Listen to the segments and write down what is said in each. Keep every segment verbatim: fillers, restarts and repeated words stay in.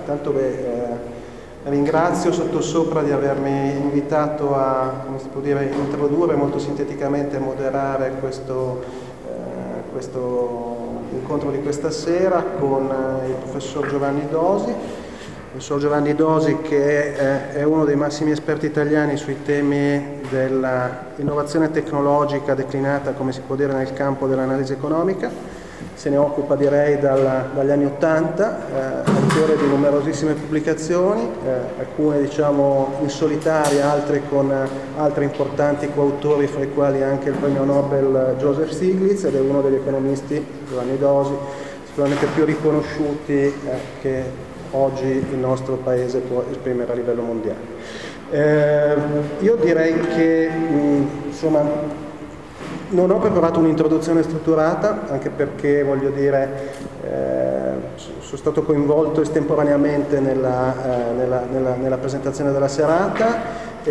intanto beh, eh, ringrazio sottosopra di avermi invitato a, come si può dire, introdurre molto sinteticamente e moderare questo, eh, questo incontro di questa sera con eh, il professor Giovanni Dosi. Il professor Giovanni Dosi, che è, è uno dei massimi esperti italiani sui temi dell'innovazione tecnologica declinata, come si può dire, nel campo dell'analisi economica. Se ne occupa, direi, dal, dagli anni Ottanta, eh, autore di numerosissime pubblicazioni, eh, alcune diciamo in solitaria, altre con eh, altri importanti coautori, fra i quali anche il premio Nobel Joseph Stiglitz, ed è uno degli economisti, Giovanni Dosi, sicuramente più riconosciuti eh, che oggi il nostro paese può esprimere a livello mondiale. Eh, io direi che mh, insomma non ho preparato un'introduzione strutturata, anche perché, voglio dire, eh, sono stato coinvolto estemporaneamente nella, eh, nella, nella, nella presentazione della serata.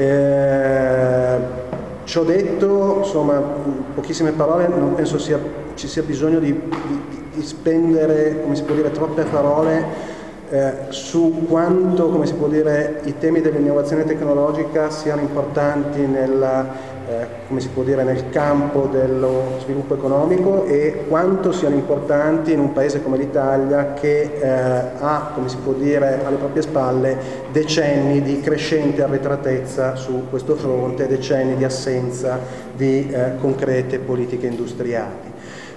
Eh, ci ho detto, insomma, in pochissime parole, non penso sia, ci sia bisogno di, di, di spendere, come si può dire, troppe parole eh, su quanto, come si può dire, i temi dell'innovazione tecnologica siano importanti nella Eh, come si può dire, nel campo dello sviluppo economico, e quanto siano importanti in un paese come l'Italia, che eh, ha, come si può dire, alle proprie spalle decenni di crescente arretratezza su questo fronte, decenni di assenza di eh, concrete politiche industriali.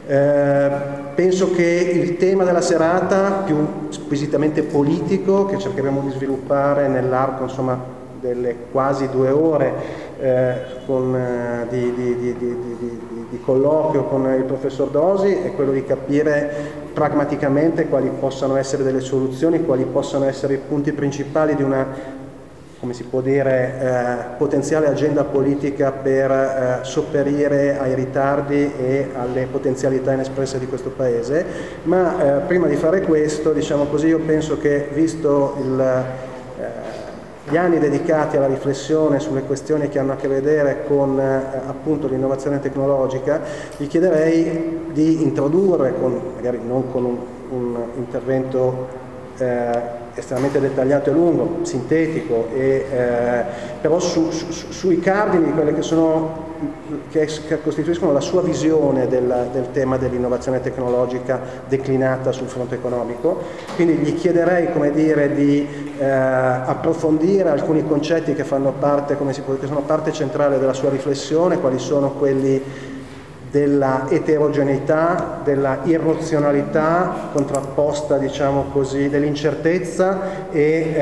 Eh, penso che il tema della serata, più squisitamente politico, che cercheremo di sviluppare nell'arco, insomma, delle quasi due ore eh, con, eh, di, di, di, di, di, di colloquio con il professor Dosi, è quello di capire pragmaticamente quali possano essere delle soluzioni, quali possano essere i punti principali di una, come si può dire, eh, potenziale agenda politica per eh, sopperire ai ritardi e alle potenzialità inespresse di questo Paese. Ma eh, prima di fare questo, diciamo così, io penso che, visto il eh, gli anni dedicati alla riflessione sulle questioni che hanno a che vedere con eh, appunto l'innovazione tecnologica, gli chiederei di introdurre, con, magari non con un, un intervento eh, estremamente dettagliato e lungo, sintetico, e, eh, però su, su, sui cardini di quelle che sono, che, che costituiscono la sua visione del, del tema dell'innovazione tecnologica declinata sul fronte economico. Quindi gli chiederei, come dire, di eh, approfondire alcuni concetti che fanno parte, come si può, che sono parte centrale della sua riflessione, quali sono quelli della eterogeneità, della irrazionalità contrapposta, diciamo così, dell'incertezza e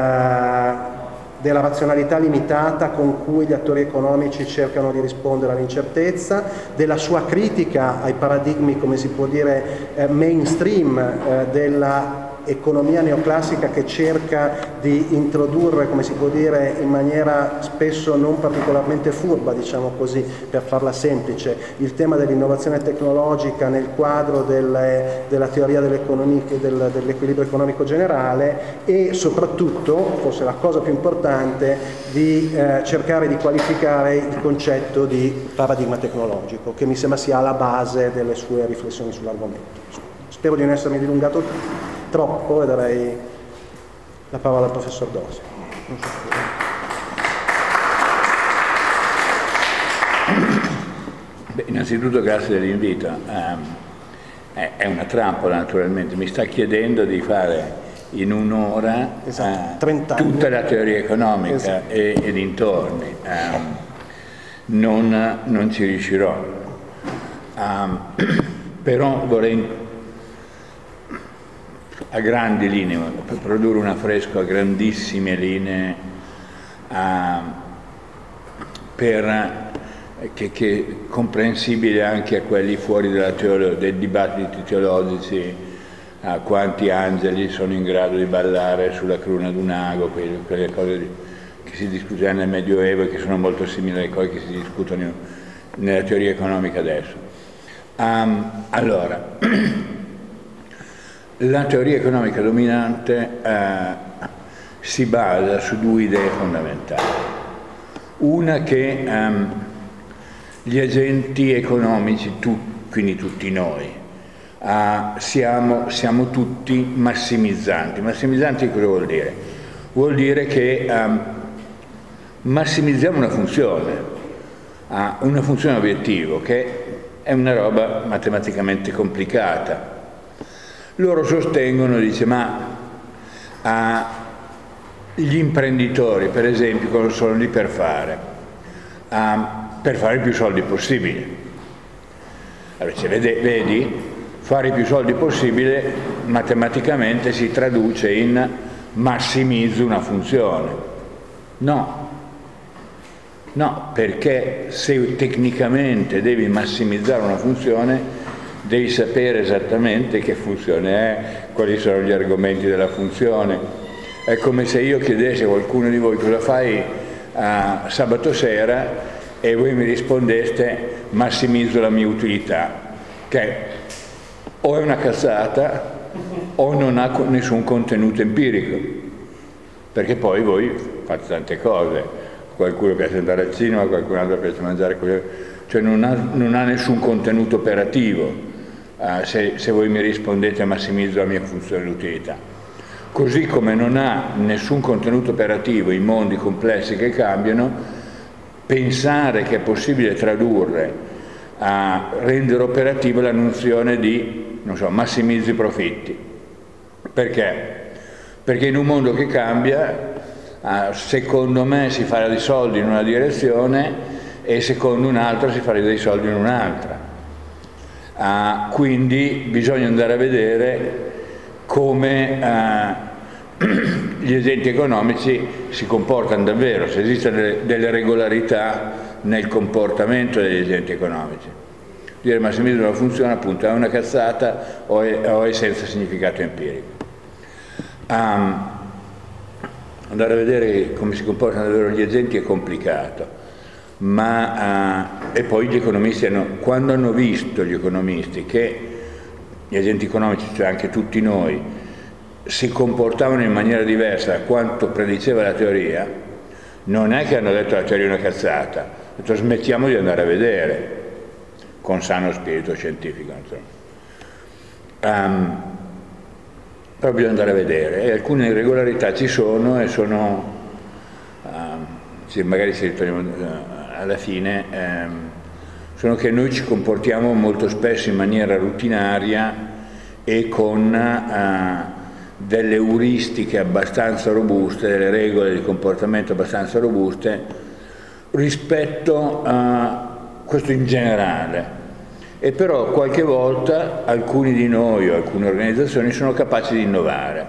eh, della razionalità limitata con cui gli attori economici cercano di rispondere all'incertezza, della sua critica ai paradigmi, come si può dire, eh, mainstream eh, della economia neoclassica, che cerca di introdurre, come si può dire, in maniera spesso non particolarmente furba, diciamo così, per farla semplice, il tema dell'innovazione tecnologica nel quadro delle, della teoria dell'economia, del, dell'equilibrio economico generale, e soprattutto, forse la cosa più importante, di eh, cercare di qualificare il concetto di paradigma tecnologico, che mi sembra sia alla base delle sue riflessioni sull'argomento. Spero di non essermi dilungato troppo, e darei la parola al professor Dosi. Non so Beh, innanzitutto grazie dell'invito. Um, è, è una trappola, naturalmente. Mi sta chiedendo di fare in un'ora esatto, uh, tutta la teoria economica, esatto, e, e dintorni. Um, non, non ci riuscirò. Um, però vorrei a grandi linee, per produrre un affresco a grandissime linee, uh, per, che, che è comprensibile anche a quelli fuori della teolo, dei dibattiti teologici, uh, quanti angeli sono in grado di ballare sulla cruna d'un ago, quelle, quelle cose di, che si discutevano nel Medioevo e che sono molto simili alle cose che si discutono nella teoria economica adesso. Um, allora, la teoria economica dominante eh, si basa su due idee fondamentali. Una, che ehm, gli agenti economici, tu, quindi tutti noi, uh, siamo, siamo tutti massimizzanti. Massimizzanti cosa vuol dire? Vuol dire che um, massimizziamo una funzione, uh, una funzione obiettivo, che è una roba matematicamente complicata. Loro sostengono, dice, ma uh, gli imprenditori, per esempio, cosa sono lì per fare? Uh, per fare più soldi possibili. Allora, cioè, vede, vedi, fare più soldi possibile matematicamente si traduce in massimizzo una funzione. No, no, perché se tecnicamente devi massimizzare una funzione, devi sapere esattamente che funzione è, quali sono gli argomenti della funzione. È come se io chiedessi a qualcuno di voi cosa fai uh, sabato sera e voi mi rispondeste massimizzo la mia utilità, che o è una cazzata o non ha nessun contenuto empirico, perché poi voi fate tante cose, qualcuno piace andare al cinema, qualcun altro piace mangiare, cioè non ha, non ha nessun contenuto operativo uh, se, se voi mi rispondete massimizzo la mia funzione di utilità. Così come non ha nessun contenuto operativo in mondi complessi che cambiano, pensare che è possibile tradurre a rendere operativa la nozione di, non so, massimizzi i profitti. Perché? Perché in un mondo che cambia, secondo me si farà dei soldi in una direzione e secondo un'altra si farà dei soldi in un'altra. Quindi bisogna andare a vedere come uh, gli agenti economici si comportano davvero, se esistono delle, delle regolarità nel comportamento degli agenti economici. Dire massimizzo non funziona, appunto, è una cazzata o è, o è senza significato empirico. Um, andare a vedere come si comportano davvero gli agenti è complicato, ma uh, e poi gli economisti hanno, quando hanno visto gli economisti che gli agenti economici, cioè anche tutti noi, si comportavano in maniera diversa da quanto prediceva la teoria, non è che hanno detto la teoria è una cazzata, hanno detto smettiamo di andare a vedere, con sano spirito scientifico. Um, però bisogna andare a vedere, e alcune irregolarità ci sono e sono, um, magari ci ritorniamo uh, alla fine, um, sono che noi ci comportiamo molto spesso in maniera rutinaria e con uh, delle euristiche abbastanza robuste, delle regole di comportamento abbastanza robuste rispetto a questo in generale. E però qualche volta alcuni di noi o alcune organizzazioni sono capaci di innovare.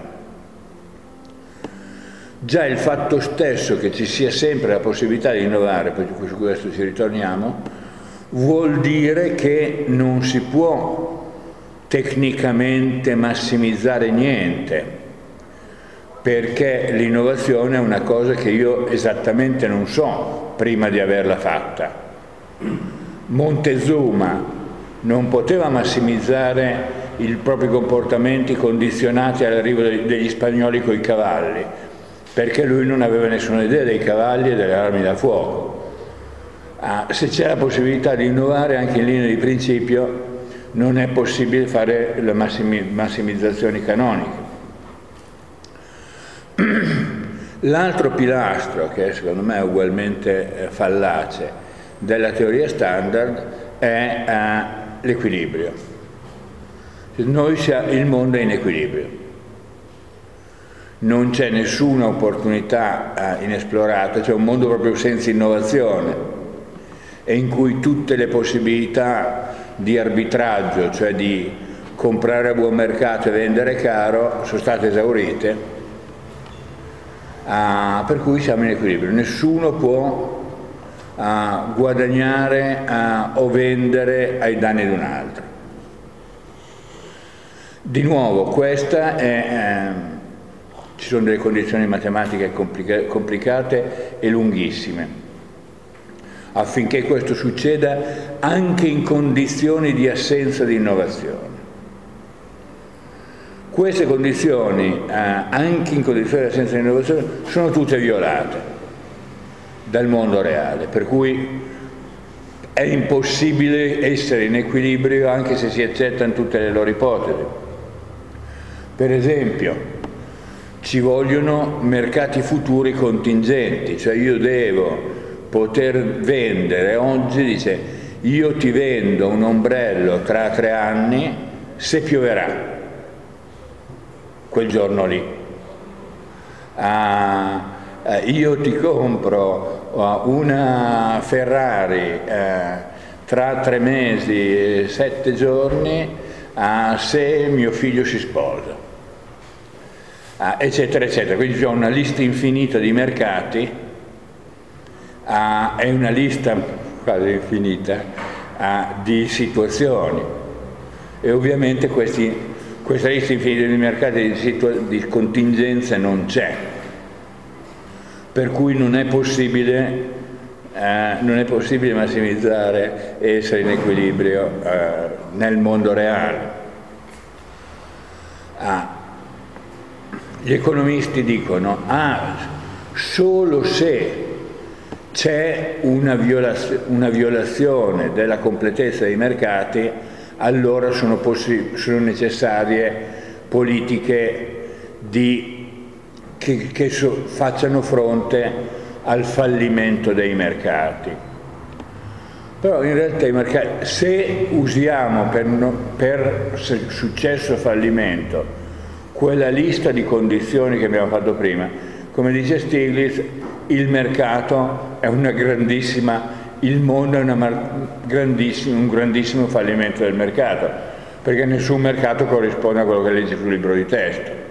Già il fatto stesso che ci sia sempre la possibilità di innovare, poi su questo ci ritorniamo, vuol dire che non si può tecnicamente massimizzare niente, perché l'innovazione è una cosa che io esattamente non so prima di averla fatta. Montezuma non poteva massimizzare i propri comportamenti condizionati all'arrivo degli spagnoli coi cavalli, perché lui non aveva nessuna idea dei cavalli e delle armi da fuoco. Ah, se c'è la possibilità di innovare anche in linea di principio, non è possibile fare le massimi, massimizzazioni canoniche. L'altro pilastro, che secondo me è ugualmente eh, fallace, della teoria standard è eh, l'equilibrio. Noi siamo, il mondo è in equilibrio. Non c'è nessuna opportunità eh, inesplorata, c'è un mondo proprio senza innovazione, e in cui tutte le possibilità di arbitraggio, cioè di comprare a buon mercato e vendere caro, sono state esaurite, uh, per cui siamo in equilibrio. Nessuno può uh, guadagnare uh, o vendere ai danni di un altro. Di nuovo, questa è, eh, ci sono delle condizioni matematiche complica- complicate e lunghissime. Affinché questo succeda anche in condizioni di assenza di innovazione. Queste condizioni, eh, anche in condizioni di assenza di innovazione, sono tutte violate dal mondo reale, per cui è impossibile essere in equilibrio anche se si accettano tutte le loro ipotesi. Per esempio, ci vogliono mercati futuri contingenti, cioè io devo poter vendere oggi, dice, io ti vendo un ombrello tra tre anni se pioverà, quel giorno lì. Ah, eh, io ti compro una Ferrari eh, tra tre mesi e sette giorni eh, se mio figlio si sposa, eh, eccetera eccetera. Quindi c'è una lista infinita di mercati, eh, è una lista quasi infinita eh, di situazioni, e ovviamente questi, questa lista infinita di mercati di, di contingenze non c'è. Per cui non è possibile, eh, non è possibile massimizzare e essere in equilibrio eh, nel mondo reale. Ah, gli economisti dicono, ah, solo se c'è una, violaz- una violazione della completezza dei mercati, allora sono, possi- sono necessarie politiche di che, che so, facciano fronte al fallimento dei mercati. Però in realtà i mercati, se usiamo per, no, per successo o fallimento quella lista di condizioni che abbiamo fatto prima, come dice Stiglitz, il mercato è una grandissima, il mondo è una grandissima, un grandissimo fallimento del mercato, perché nessun mercato corrisponde a quello che legge sul libro di testo.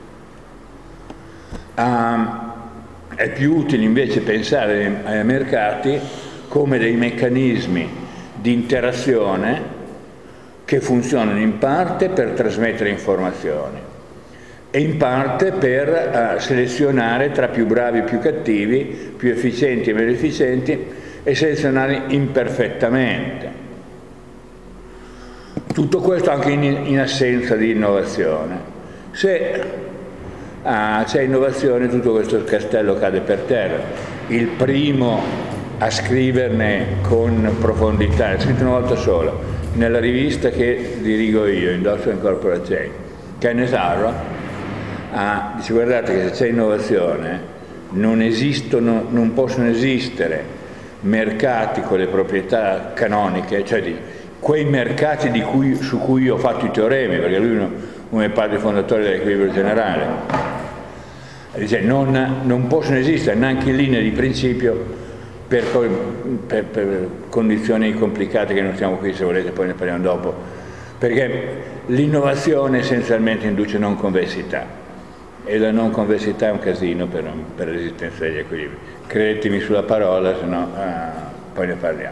Um, è più utile invece pensare ai mercati come dei meccanismi di interazione che funzionano in parte per trasmettere informazioni e in parte per uh, selezionare tra più bravi e più cattivi, più efficienti e meno efficienti, e selezionare imperfettamente. Tutto questo anche in, in assenza di innovazione. Se Ah, c'è innovazione, tutto questo castello cade per terra. Il primo a scriverne con profondità, è scritto una volta sola, nella rivista che dirigo io, Industrial Corporate Chain, Kenneth Arrow, ah, dice, guardate che se c'è innovazione non esistono, non possono esistere mercati con le proprietà canoniche, cioè di quei mercati di cui, su cui io ho fatto i teoremi, perché lui uno, uno dei padri fondatori dell'equilibrio generale. Dice, non, non possono esistere neanche in linea di principio per, per, per condizioni complicate che non stiamo qui, se volete poi ne parliamo dopo, perché l'innovazione essenzialmente induce non convessità e la non convessità è un casino per, per l'esistenza degli equilibri. Credetemi sulla parola, se no uh, poi ne parliamo.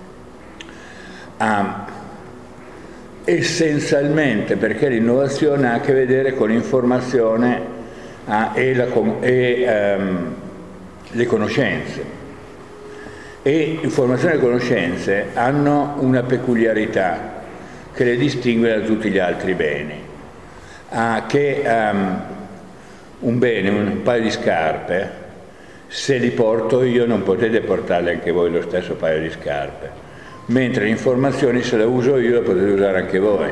Um, essenzialmente perché l'innovazione ha a che vedere con l'informazione Ah, e, la, e um, le conoscenze. E informazione e conoscenze hanno una peculiarità che le distingue da tutti gli altri beni, ah, che um, un bene, un paio di scarpe, se li porto io non potete portarle anche voi lo stesso paio di scarpe, mentre le informazioni, se le uso io, le potete usare anche voi.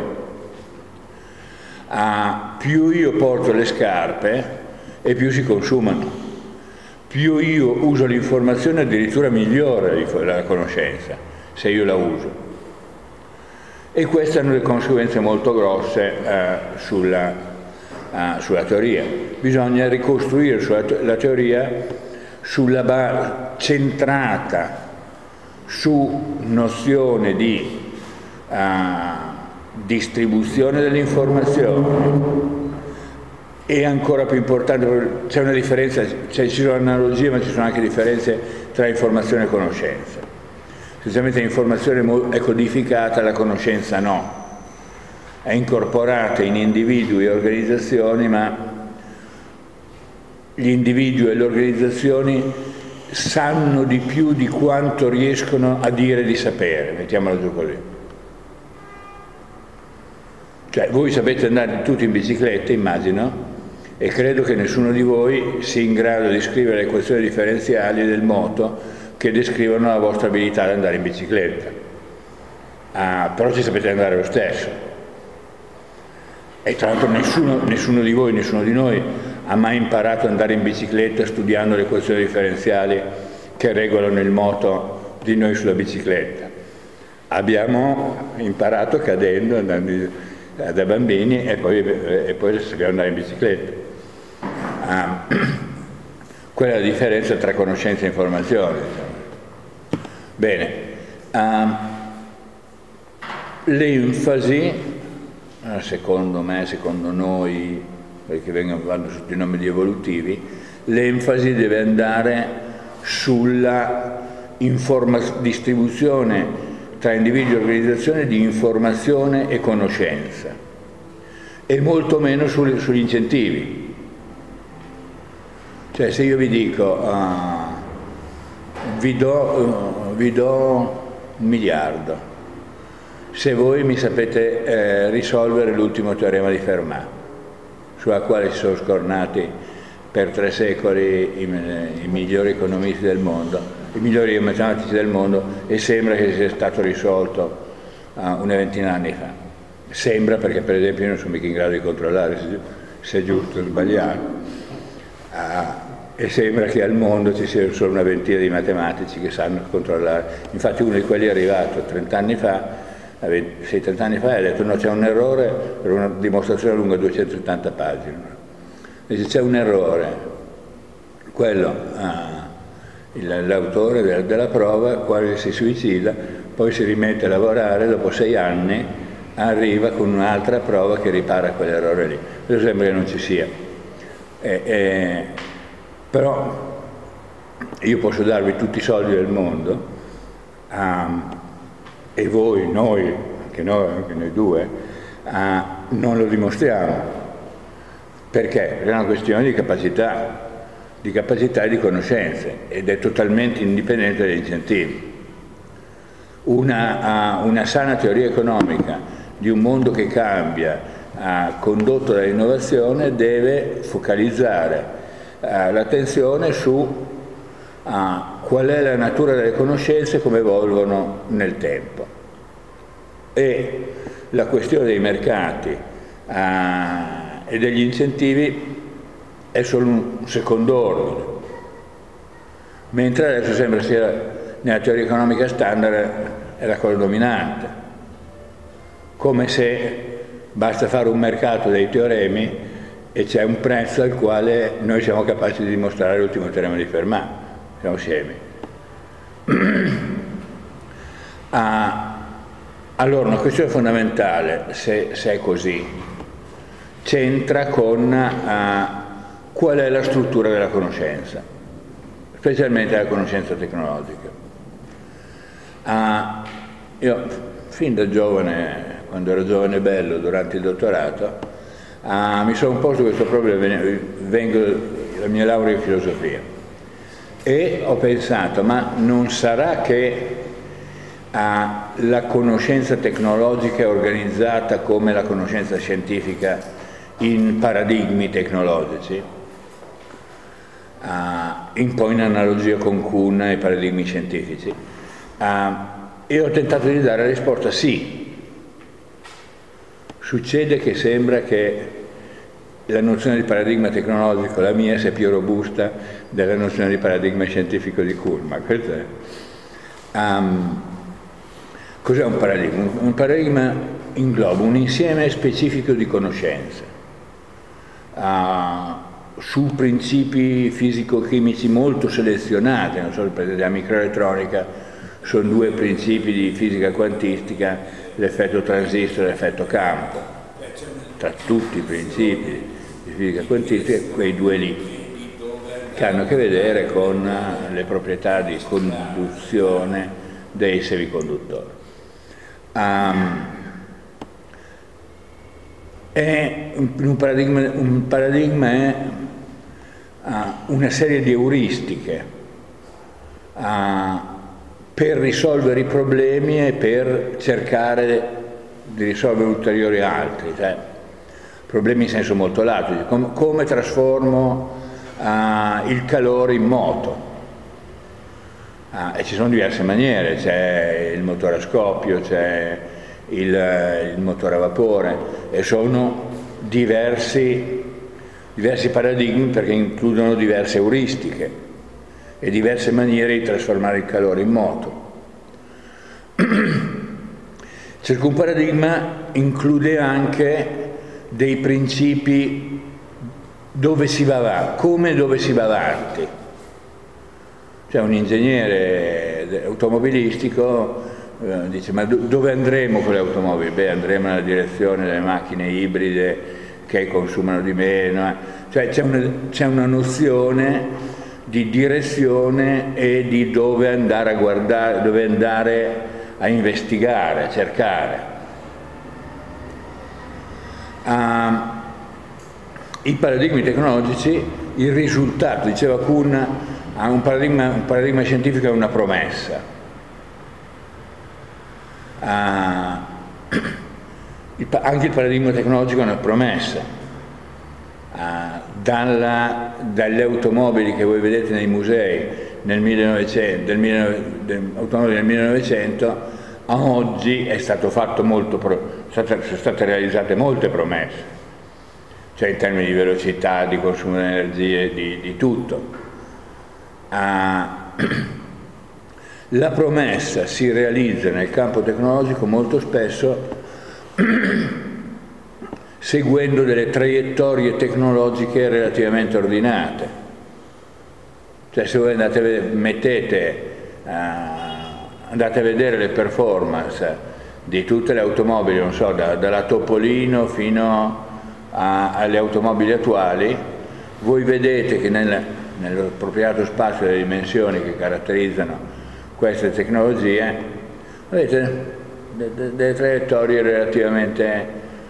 Ah, più io porto le scarpe e più si consumano, più io uso l'informazione addirittura migliore la conoscenza, se io la uso. E queste hanno delle conseguenze molto grosse eh, sulla, eh, sulla teoria. Bisogna ricostruire sulla te la teoria sulla base centrata su nozione di eh, distribuzione delle informazioni. E ancora più importante, c'è una differenza, cioè ci sono analogie ma ci sono anche differenze tra informazione e conoscenza. Essenzialmente l'informazione è codificata, la conoscenza no. È incorporata in individui e organizzazioni, ma gli individui e le organizzazioni sanno di più di quanto riescono a dire di sapere, mettiamola giù così. Cioè voi sapete andare tutti in bicicletta, immagino, e credo che nessuno di voi sia in grado di scrivere le equazioni differenziali del moto che descrivono la vostra abilità ad andare in bicicletta. Ah, però ci sapete andare lo stesso. E tra l'altro nessuno, nessuno di voi, nessuno di noi ha mai imparato ad andare in bicicletta studiando le equazioni differenziali che regolano il moto di noi sulla bicicletta. Abbiamo imparato cadendo, andando da bambini, e poi, e poi sappiamo andare in bicicletta. Ah, quella è la differenza tra conoscenza e informazione. Diciamo. Bene, ah, l'enfasi, secondo me, secondo noi, perché vengono, vanno sotto i nomi di evolutivi, l'enfasi deve andare sulla distribuzione tra individuo e organizzazione di informazione e conoscenza, e molto meno sugli, sugli incentivi. Cioè, se io vi dico uh, vi, do, uh, vi do un miliardo se voi mi sapete eh, risolvere l'ultimo teorema di Fermat, sulla quale si sono scornati per tre secoli i, i migliori economisti del mondo, i migliori matematici del mondo, e sembra che sia stato risolto uh, una ventina d'anni fa. Sembra, perché per esempio io non sono mica in grado di controllare se, se è giusto o sbagliato, uh, e sembra che al mondo ci sia solo una ventina di matematici che sanno controllare. Infatti uno di quelli è arrivato trent'anni fa, sei trenta anni fa, e ha detto no, c'è un errore per una dimostrazione lunga duecentosettanta pagine. Dice c'è un errore, quello... Uh, l'autore della, della prova quasi si suicida, poi si rimette a lavorare, dopo sei anni arriva con un'altra prova che ripara quell'errore lì. Questo sembra che non ci sia. E, e, però io posso darvi tutti i soldi del mondo, um, e voi, noi, anche noi, anche noi due, uh, non lo dimostriamo. Perché? Perché è una questione di capacità. di capacità e di conoscenze, ed è totalmente indipendente dagli incentivi. Una, uh, una sana teoria economica di un mondo che cambia, uh, condotto dall'innovazione, deve focalizzare uh, l'attenzione su uh, qual è la natura delle conoscenze e come evolvono nel tempo. E la questione dei mercati uh, e degli incentivi è solo un secondo ordine, mentre adesso sembra sia nella teoria economica standard è la cosa dominante, come se basta fare un mercato dei teoremi e c'è un prezzo al quale noi siamo capaci di dimostrare l'ultimo teorema di Fermat, siamo assieme. Ah, allora una questione fondamentale, se, se è così, c'entra con uh, qual è la struttura della conoscenza, specialmente la conoscenza tecnologica. Ah, io fin da giovane, quando ero giovane e bello, durante il dottorato, ah, mi sono posto questo problema, vengo dalla mia laurea in filosofia, e ho pensato, ma non sarà che ah, la conoscenza tecnologica è organizzata come la conoscenza scientifica in paradigmi tecnologici? Uh, in poi in analogia con Kuhn e i paradigmi scientifici, uh, e ho tentato di dare la risposta sì. Succede che sembra che la nozione di paradigma tecnologico, la mia, sia più robusta della nozione di paradigma scientifico di Kuhn, ma questo è... Um, cos'è un paradigma? Un paradigma ingloba un insieme specifico di conoscenze uh, su principi fisico-chimici molto selezionati. Non so, per esempio la microelettronica sono due principi di fisica quantistica, l'effetto transistor e l'effetto campo. Tra tutti i principi di fisica quantistica, quei due lì, che hanno a che vedere con le proprietà di conduzione dei semiconduttori. Um, è un paradigma, un paradigma è uh, una serie di euristiche uh, per risolvere i problemi e per cercare di risolvere ulteriori altri, cioè problemi in senso molto lato, come, come trasformo uh, il calore in moto, Ah, e ci sono diverse maniere, c'è il motore a scoppio, c'è il, il motore a vapore, e sono diversi, diversi paradigmi perché includono diverse euristiche e diverse maniere di trasformare il calore in moto. Ciascun paradigma include anche dei principi dove si va avanti, come e dove si va avanti. Cioè un ingegnere automobilistico eh, dice: ma do dove andremo con le automobili? Beh, andremo nella direzione delle macchine ibride che consumano di meno. Cioè c'è una, c'è una nozione di direzione e di dove andare a guardare, dove andare a investigare, a cercare. Uh, I paradigmi tecnologici, il risultato, diceva Kuhn, ha un paradigma, un paradigma scientifico è una promessa. Uh, il, anche il paradigma tecnologico è una promessa. Uh, dalla, dalle automobili che voi vedete nei musei nel millenovecento, del millenovecento, del, automobili del millenovecento, a oggi è stato fatto molto, pro, sono state realizzate molte promesse, cioè in termini di velocità, di consumo di energie, di, di tutto. Uh, la promessa si realizza nel campo tecnologico molto spesso seguendo delle traiettorie tecnologiche relativamente ordinate. Cioè se voi andate, mettete, uh, andate a vedere le performance di tutte le automobili, non so, da, dalla Topolino fino a, alle automobili attuali, voi vedete che nel, nell'appropriato spazio delle dimensioni che caratterizzano queste tecnologie, vedete delle, delle traiettorie relativamente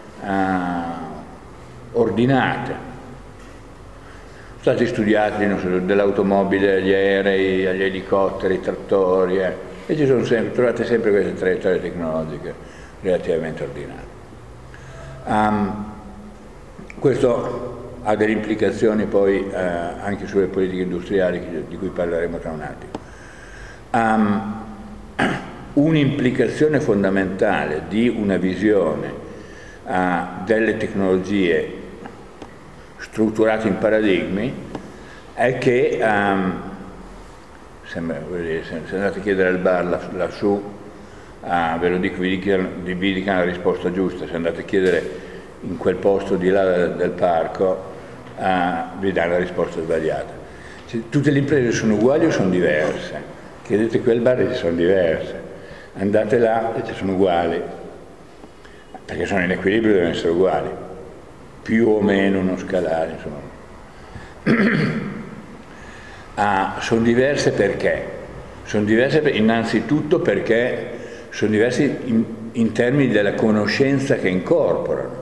uh, ordinate. Sono stati studiati so, dell'automobile agli aerei, agli elicotteri, ai trattori, eh, e ci sono sempre, trovate sempre queste traiettorie tecnologiche relativamente ordinate. Um, questo ha delle implicazioni poi uh, anche sulle politiche industriali di cui parleremo tra un attimo. Um, Un'implicazione fondamentale di una visione uh, delle tecnologie strutturate in paradigmi è che um, sembra, se andate a chiedere al bar lassù, uh, ve lo dico, vi dicano, vi dicano la risposta giusta, se andate a chiedere in quel posto di là del parco uh, vi danno la risposta sbagliata. Cioè, tutte le imprese sono uguali o sono diverse? Chiedete quel bar e ci sono diverse, andate là e ci sono uguali, perché sono in equilibrio, devono essere uguali, più o meno uno scalare, insomma. Ah, sono diverse perché? Sono diverse per, innanzitutto perché sono diverse in, in termini della conoscenza che incorporano.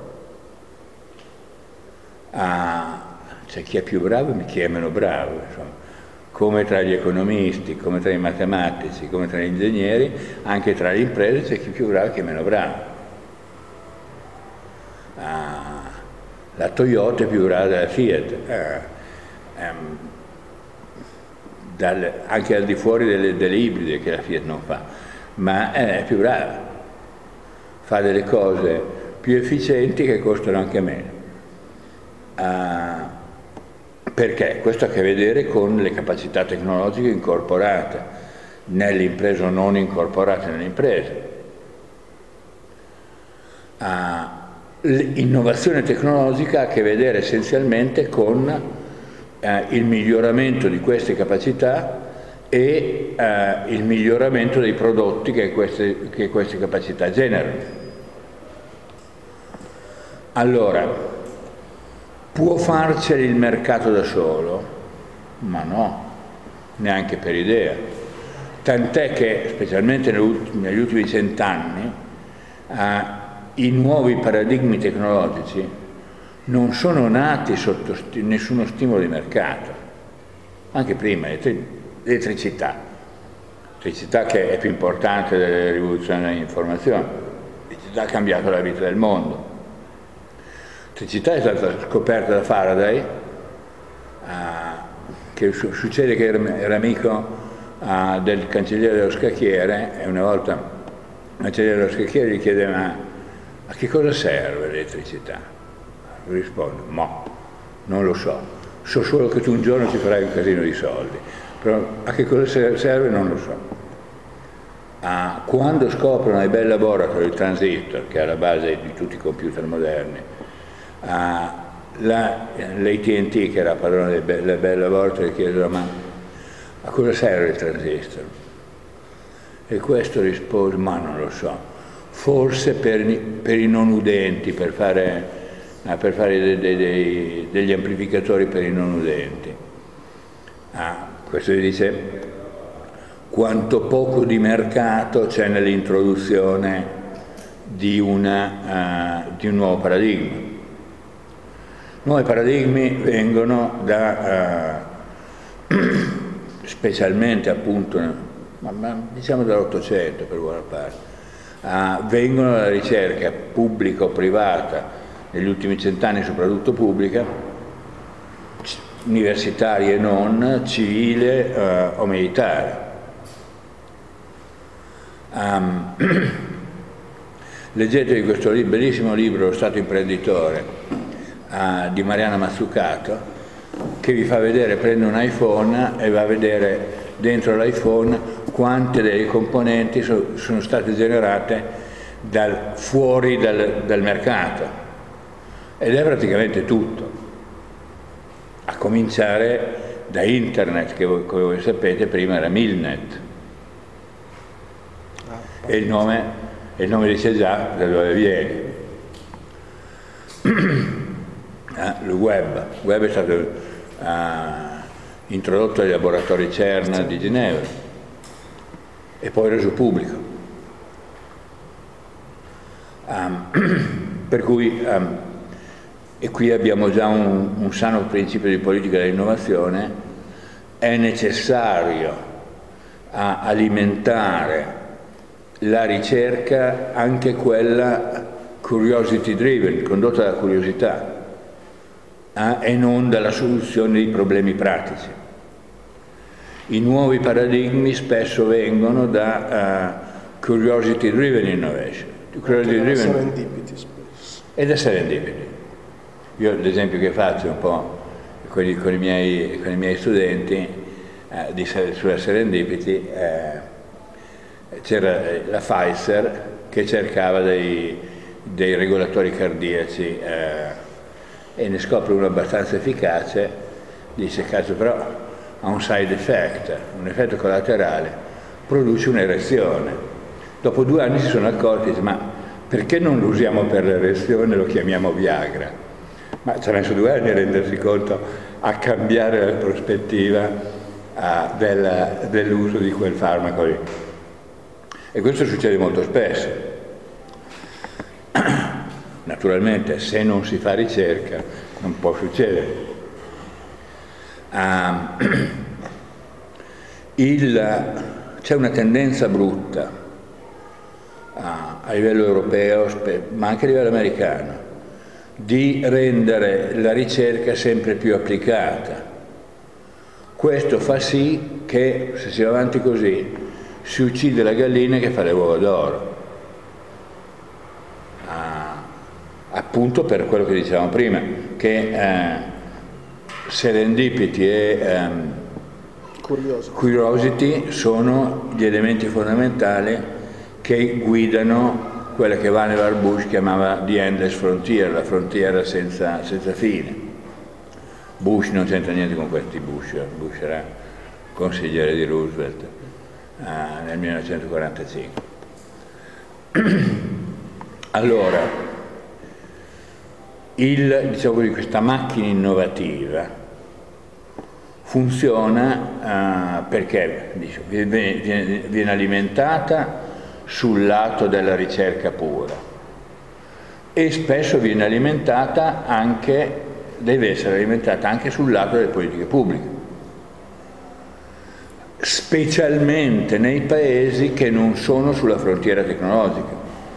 Ah, c'è chi è più bravo e chi è meno bravo, insomma. Come tra gli economisti, come tra i matematici, come tra gli ingegneri, anche tra le imprese c'è chi è più bravo e chi è meno bravo. Ah, la Toyota è più brava della Fiat, eh, ehm, dal, anche al di fuori delle, delle ibride che la Fiat non fa, ma è più brava, fa delle cose più efficienti che costano anche meno. Ah, perché? Questo ha a che vedere con le capacità tecnologiche incorporate nelle imprese o non incorporate nelle imprese. Ah, l'innovazione tecnologica ha a che vedere essenzialmente con eh, il miglioramento di queste capacità e eh, il miglioramento dei prodotti che queste, che queste capacità generano. Allora, può farceli il mercato da solo? Ma no, neanche per idea. Tant'è che, specialmente negli ultimi cent'anni, eh, i nuovi paradigmi tecnologici non sono nati sotto sti nessuno stimolo di mercato. Anche prima, l'elettricità, l'elettricità che è più importante delle rivoluzioni dell'informazione, l'elettricità ha cambiato la vita del mondo. L'elettricità è stata scoperta da Faraday, uh, che su succede che era, era amico uh, del cancelliere dello scacchiere, e una volta il cancelliere dello scacchiere gli chiede: ma a che cosa serve l'elettricità? Risponde: ma non lo so, so solo che tu un giorno ci farai un casino di soldi, però a che cosa serve non lo so. Uh, quando scoprono i Bell Laboratory il transistor, che è alla base di tutti i computer moderni, uh, l'A T and T, che era padrone dei Bell Laboratory, chiedono: ma a cosa serve il transistor? E questo rispose: ma non lo so, forse per, per i non udenti, per fare, uh, per fare dei, dei, dei, degli amplificatori per i non udenti. Uh, questo gli dice quanto poco di mercato c'è nell'introduzione di, una, uh, di un nuovo paradigma. Nuovi paradigmi vengono da, uh, specialmente appunto, ma, ma diciamo dall'Ottocento per buona parte, uh, vengono dalla ricerca pubblica o privata, negli ultimi cent'anni soprattutto pubblica, universitaria e non, civile uh, o militare. Um, leggetevi questo li bellissimo libro, Lo Stato imprenditore, uh, di Mariana Mazzucato, che vi fa vedere, prende un iPhone e va a vedere dentro l'iPhone quante delle componenti so, sono state generate dal, fuori dal, dal mercato, ed è praticamente tutto, a cominciare da internet, che voi, come voi sapete prima era Milnet. E il nome, il nome dice già da dove viene. Ah, il web. Il web è stato uh, introdotto ai laboratori CERN di Ginevra e poi reso pubblico. Um, per cui, um, e qui abbiamo già un, un sano principio di politica dell'innovazione, è necessario a alimentare la ricerca, anche quella curiosity driven, condotta dalla curiosità, eh, e non dalla soluzione dei problemi pratici. I nuovi paradigmi spesso vengono da uh, curiosity driven innovation. Curiosity driven serendipity spesso. Ed è serendipity. Io l'esempio che faccio un po' con i, con i, miei, con i miei studenti eh, di, sulla serendipity, eh, c'era la Pfizer che cercava dei, dei regolatori cardiaci eh, e ne scopre uno abbastanza efficace, dice: cazzo, però ha un side effect, un effetto collaterale, produce un'erezione. Dopo due anni si sono accorti, dice: ma perché non lo usiamo per l'erezione, lo chiamiamo Viagra? Ma ci ha messo due anni a rendersi conto, a cambiare la prospettiva del, dell'uso di quel farmaco lì. E questo succede molto spesso. Naturalmente, se non si fa ricerca, non può succedere. Um, c'è una tendenza brutta uh, a livello europeo, ma anche a livello americano, di rendere la ricerca sempre più applicata. Questo fa sì che, se si va avanti così, si uccide la gallina che fa le uova d'oro, ah, appunto per quello che dicevamo prima, che eh, serendipity e ehm, curiosity. curiosity sono gli elementi fondamentali che guidano quella che Vannevar Bush chiamava the endless frontier, la frontiera senza, senza fine. Bush non c'entra niente con questi Bush, Bush era consigliere di Roosevelt Uh, nel millenovecentoquarantacinque. Allora, il, diciamo così, questa macchina innovativa funziona uh, perché dice, viene, viene, viene alimentata sul lato della ricerca pura e spesso viene alimentata anche, deve essere alimentata anche sul lato delle politiche pubbliche, specialmente nei paesi che non sono sulla frontiera tecnologica.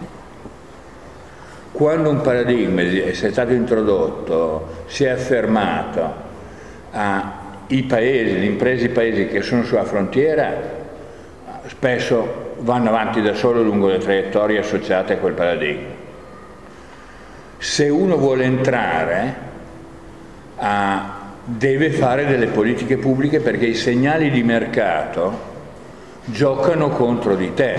Quando un paradigma è stato introdotto, si è affermato, ah, i paesi, le imprese, i paesi che sono sulla frontiera spesso vanno avanti da solo lungo le traiettorie associate a quel paradigma. Se uno vuole entrare, a, deve fare delle politiche pubbliche, perché i segnali di mercato giocano contro di te.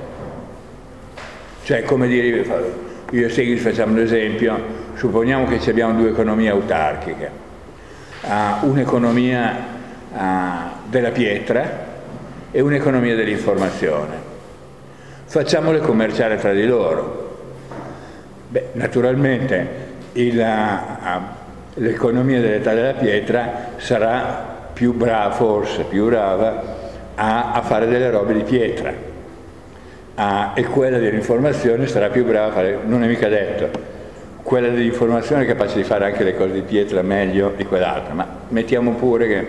Cioè, come dire, io e Seghi facciamo un esempio, supponiamo che ci abbiamo due economie autarchiche, uh, un'economia uh, della pietra e un'economia dell'informazione. Facciamole commerciare tra di loro. Beh, naturalmente l'economia dell'età della pietra sarà più brava, forse più brava, a, a fare delle robe di pietra, a, e quella dell'informazione sarà più brava a fare, non è mica detto, quella dell'informazione è capace di fare anche le cose di pietra meglio di quell'altra, ma mettiamo pure che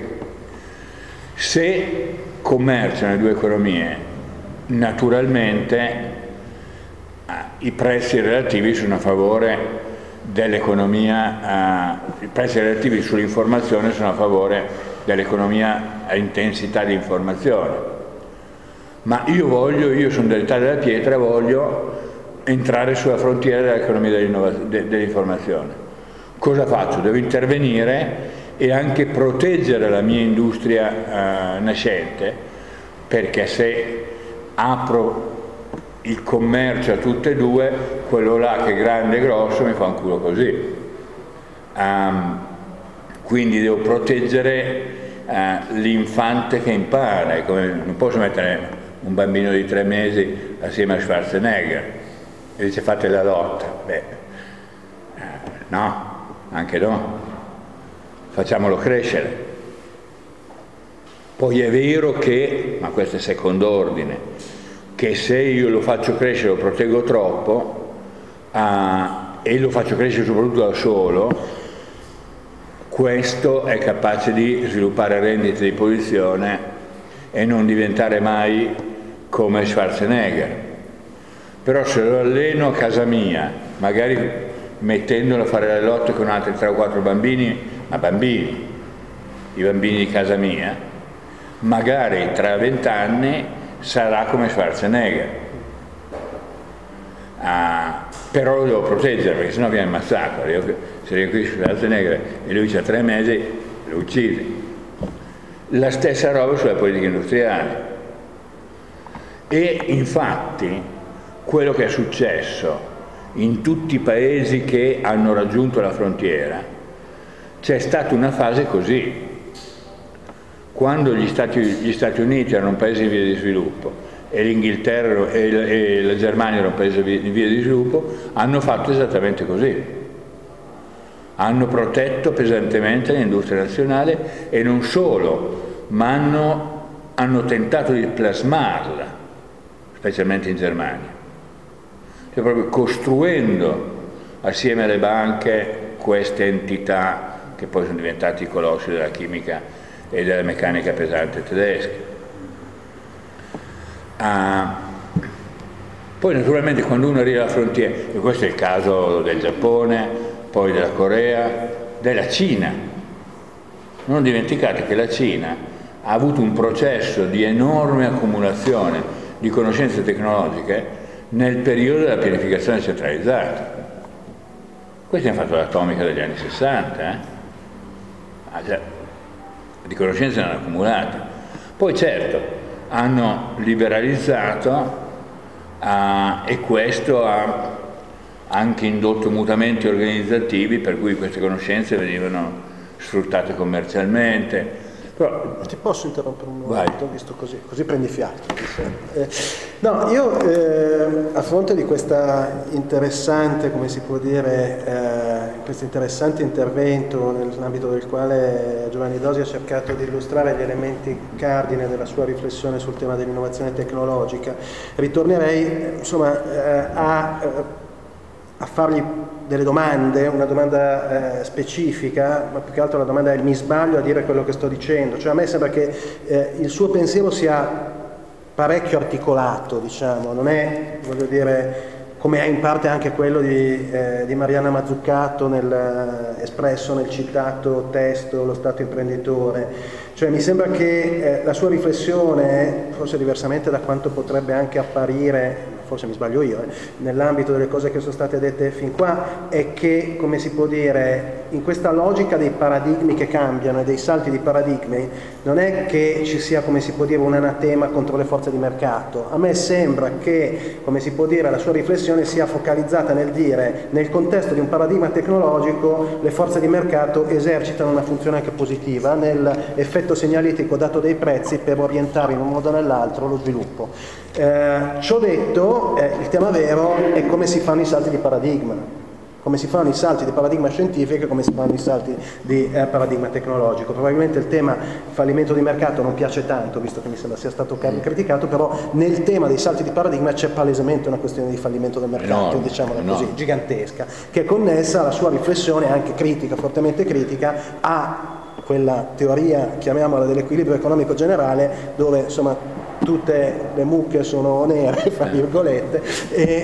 se commerciano le due economie, naturalmente i prezzi relativi sono a favore dell'economia, eh, i prezzi relativi sull'informazione sono a favore dell'economia a intensità di informazione. Ma io voglio, io sono dell'età della pietra, voglio entrare sulla frontiera dell'economia dell'informazione. Cosa faccio? Devo intervenire e anche proteggere la mia industria eh, nascente, perché se apro il commercio a tutte e due, quello là che è grande e grosso mi fa un culo così. Um, quindi devo proteggere uh, l'infante che impara, come, non posso mettere un bambino di tre mesi assieme a Schwarzenegger e dice fate la lotta. Beh, uh, no, anche no, facciamolo crescere. Poi è vero che, ma questo è secondo ordine, che se io lo faccio crescere, lo proteggo troppo uh, e lo faccio crescere soprattutto da solo, questo è capace di sviluppare rendite di posizione e non diventare mai come Schwarzenegger. Però se lo alleno a casa mia, magari mettendolo a fare le lotte con altri tre o quattro bambini, ma bambini, i bambini di casa mia, magari tra vent'anni sarà come Schwarzenegger. Ah, però lo devo proteggere, perché sennò viene ammazzato. Se viene qui Schwarzenegger e lui ha tre mesi, lo uccide. La stessa roba sulla politica industriale. E infatti quello che è successo in tutti i paesi che hanno raggiunto la frontiera, c'è stata una fase così. Quando gli Stati, gli Stati Uniti erano un paese in via di sviluppo e l'Inghilterra e, e la Germania erano un paese in via di sviluppo, hanno fatto esattamente così. Hanno protetto pesantemente l'industria nazionale e non solo, ma hanno, hanno tentato di plasmarla, specialmente in Germania. Cioè proprio costruendo assieme alle banche queste entità che poi sono diventati i colossi della chimica e della meccanica pesante tedesca. Ah, poi naturalmente quando uno arriva alla frontiera, e questo è il caso del Giappone, poi della Corea, della Cina, non dimenticate che la Cina ha avuto un processo di enorme accumulazione di conoscenze tecnologiche nel periodo della pianificazione centralizzata. Questi hanno fatto l'atomica degli anni sessanta, eh? Ah, già. Di conoscenze ne hanno accumulate. Poi certo, hanno liberalizzato uh, e questo ha anche indotto mutamenti organizzativi per cui queste conoscenze venivano sfruttate commercialmente. Però, ti posso interrompere un momento, visto così, così prendi fiato. Eh, no, io eh, a fronte di questa interessante, come si può dire, eh, questo interessante intervento nell'ambito del quale Giovanni Dosi ha cercato di illustrare gli elementi cardine della sua riflessione sul tema dell'innovazione tecnologica, ritornerei insomma eh, a, a fargli delle domande, una domanda eh, specifica, ma più che altro la domanda è: mi sbaglio a dire quello che sto dicendo? Cioè a me sembra che eh, il suo pensiero sia parecchio articolato, diciamo, non è, voglio dire, come è in parte anche quello di, eh, di Mariana Mazzucato nel, eh, espresso nel citato testo Lo Stato imprenditore. Cioè mi sembra che eh, la sua riflessione, forse diversamente da quanto potrebbe anche apparire, forse mi sbaglio io, eh, nell'ambito delle cose che sono state dette fin qua, è che, come si può dire, in questa logica dei paradigmi che cambiano e dei salti di paradigmi, non è che ci sia, come si può dire, un anatema contro le forze di mercato. A me sembra che, come si può dire, la sua riflessione sia focalizzata nel dire, nel contesto di un paradigma tecnologico, le forze di mercato esercitano una funzione anche positiva nell'effetto segnalitico dato dai prezzi per orientare in un modo o nell'altro lo sviluppo. Eh, ciò detto, eh, il tema vero è come si fanno i salti di paradigma, come si fanno i salti di paradigma scientifico e come si fanno i salti di eh, paradigma tecnologico. Probabilmente il tema fallimento di mercato non piace tanto, visto che mi sembra sia stato criticato, però nel tema dei salti di paradigma c'è palesemente una questione di fallimento del mercato, no, diciamola no. così, gigantesca, che è connessa alla sua riflessione anche critica, fortemente critica, a quella teoria, chiamiamola, dell'equilibrio economico generale, dove insomma tutte le mucche sono nere, fra virgolette, e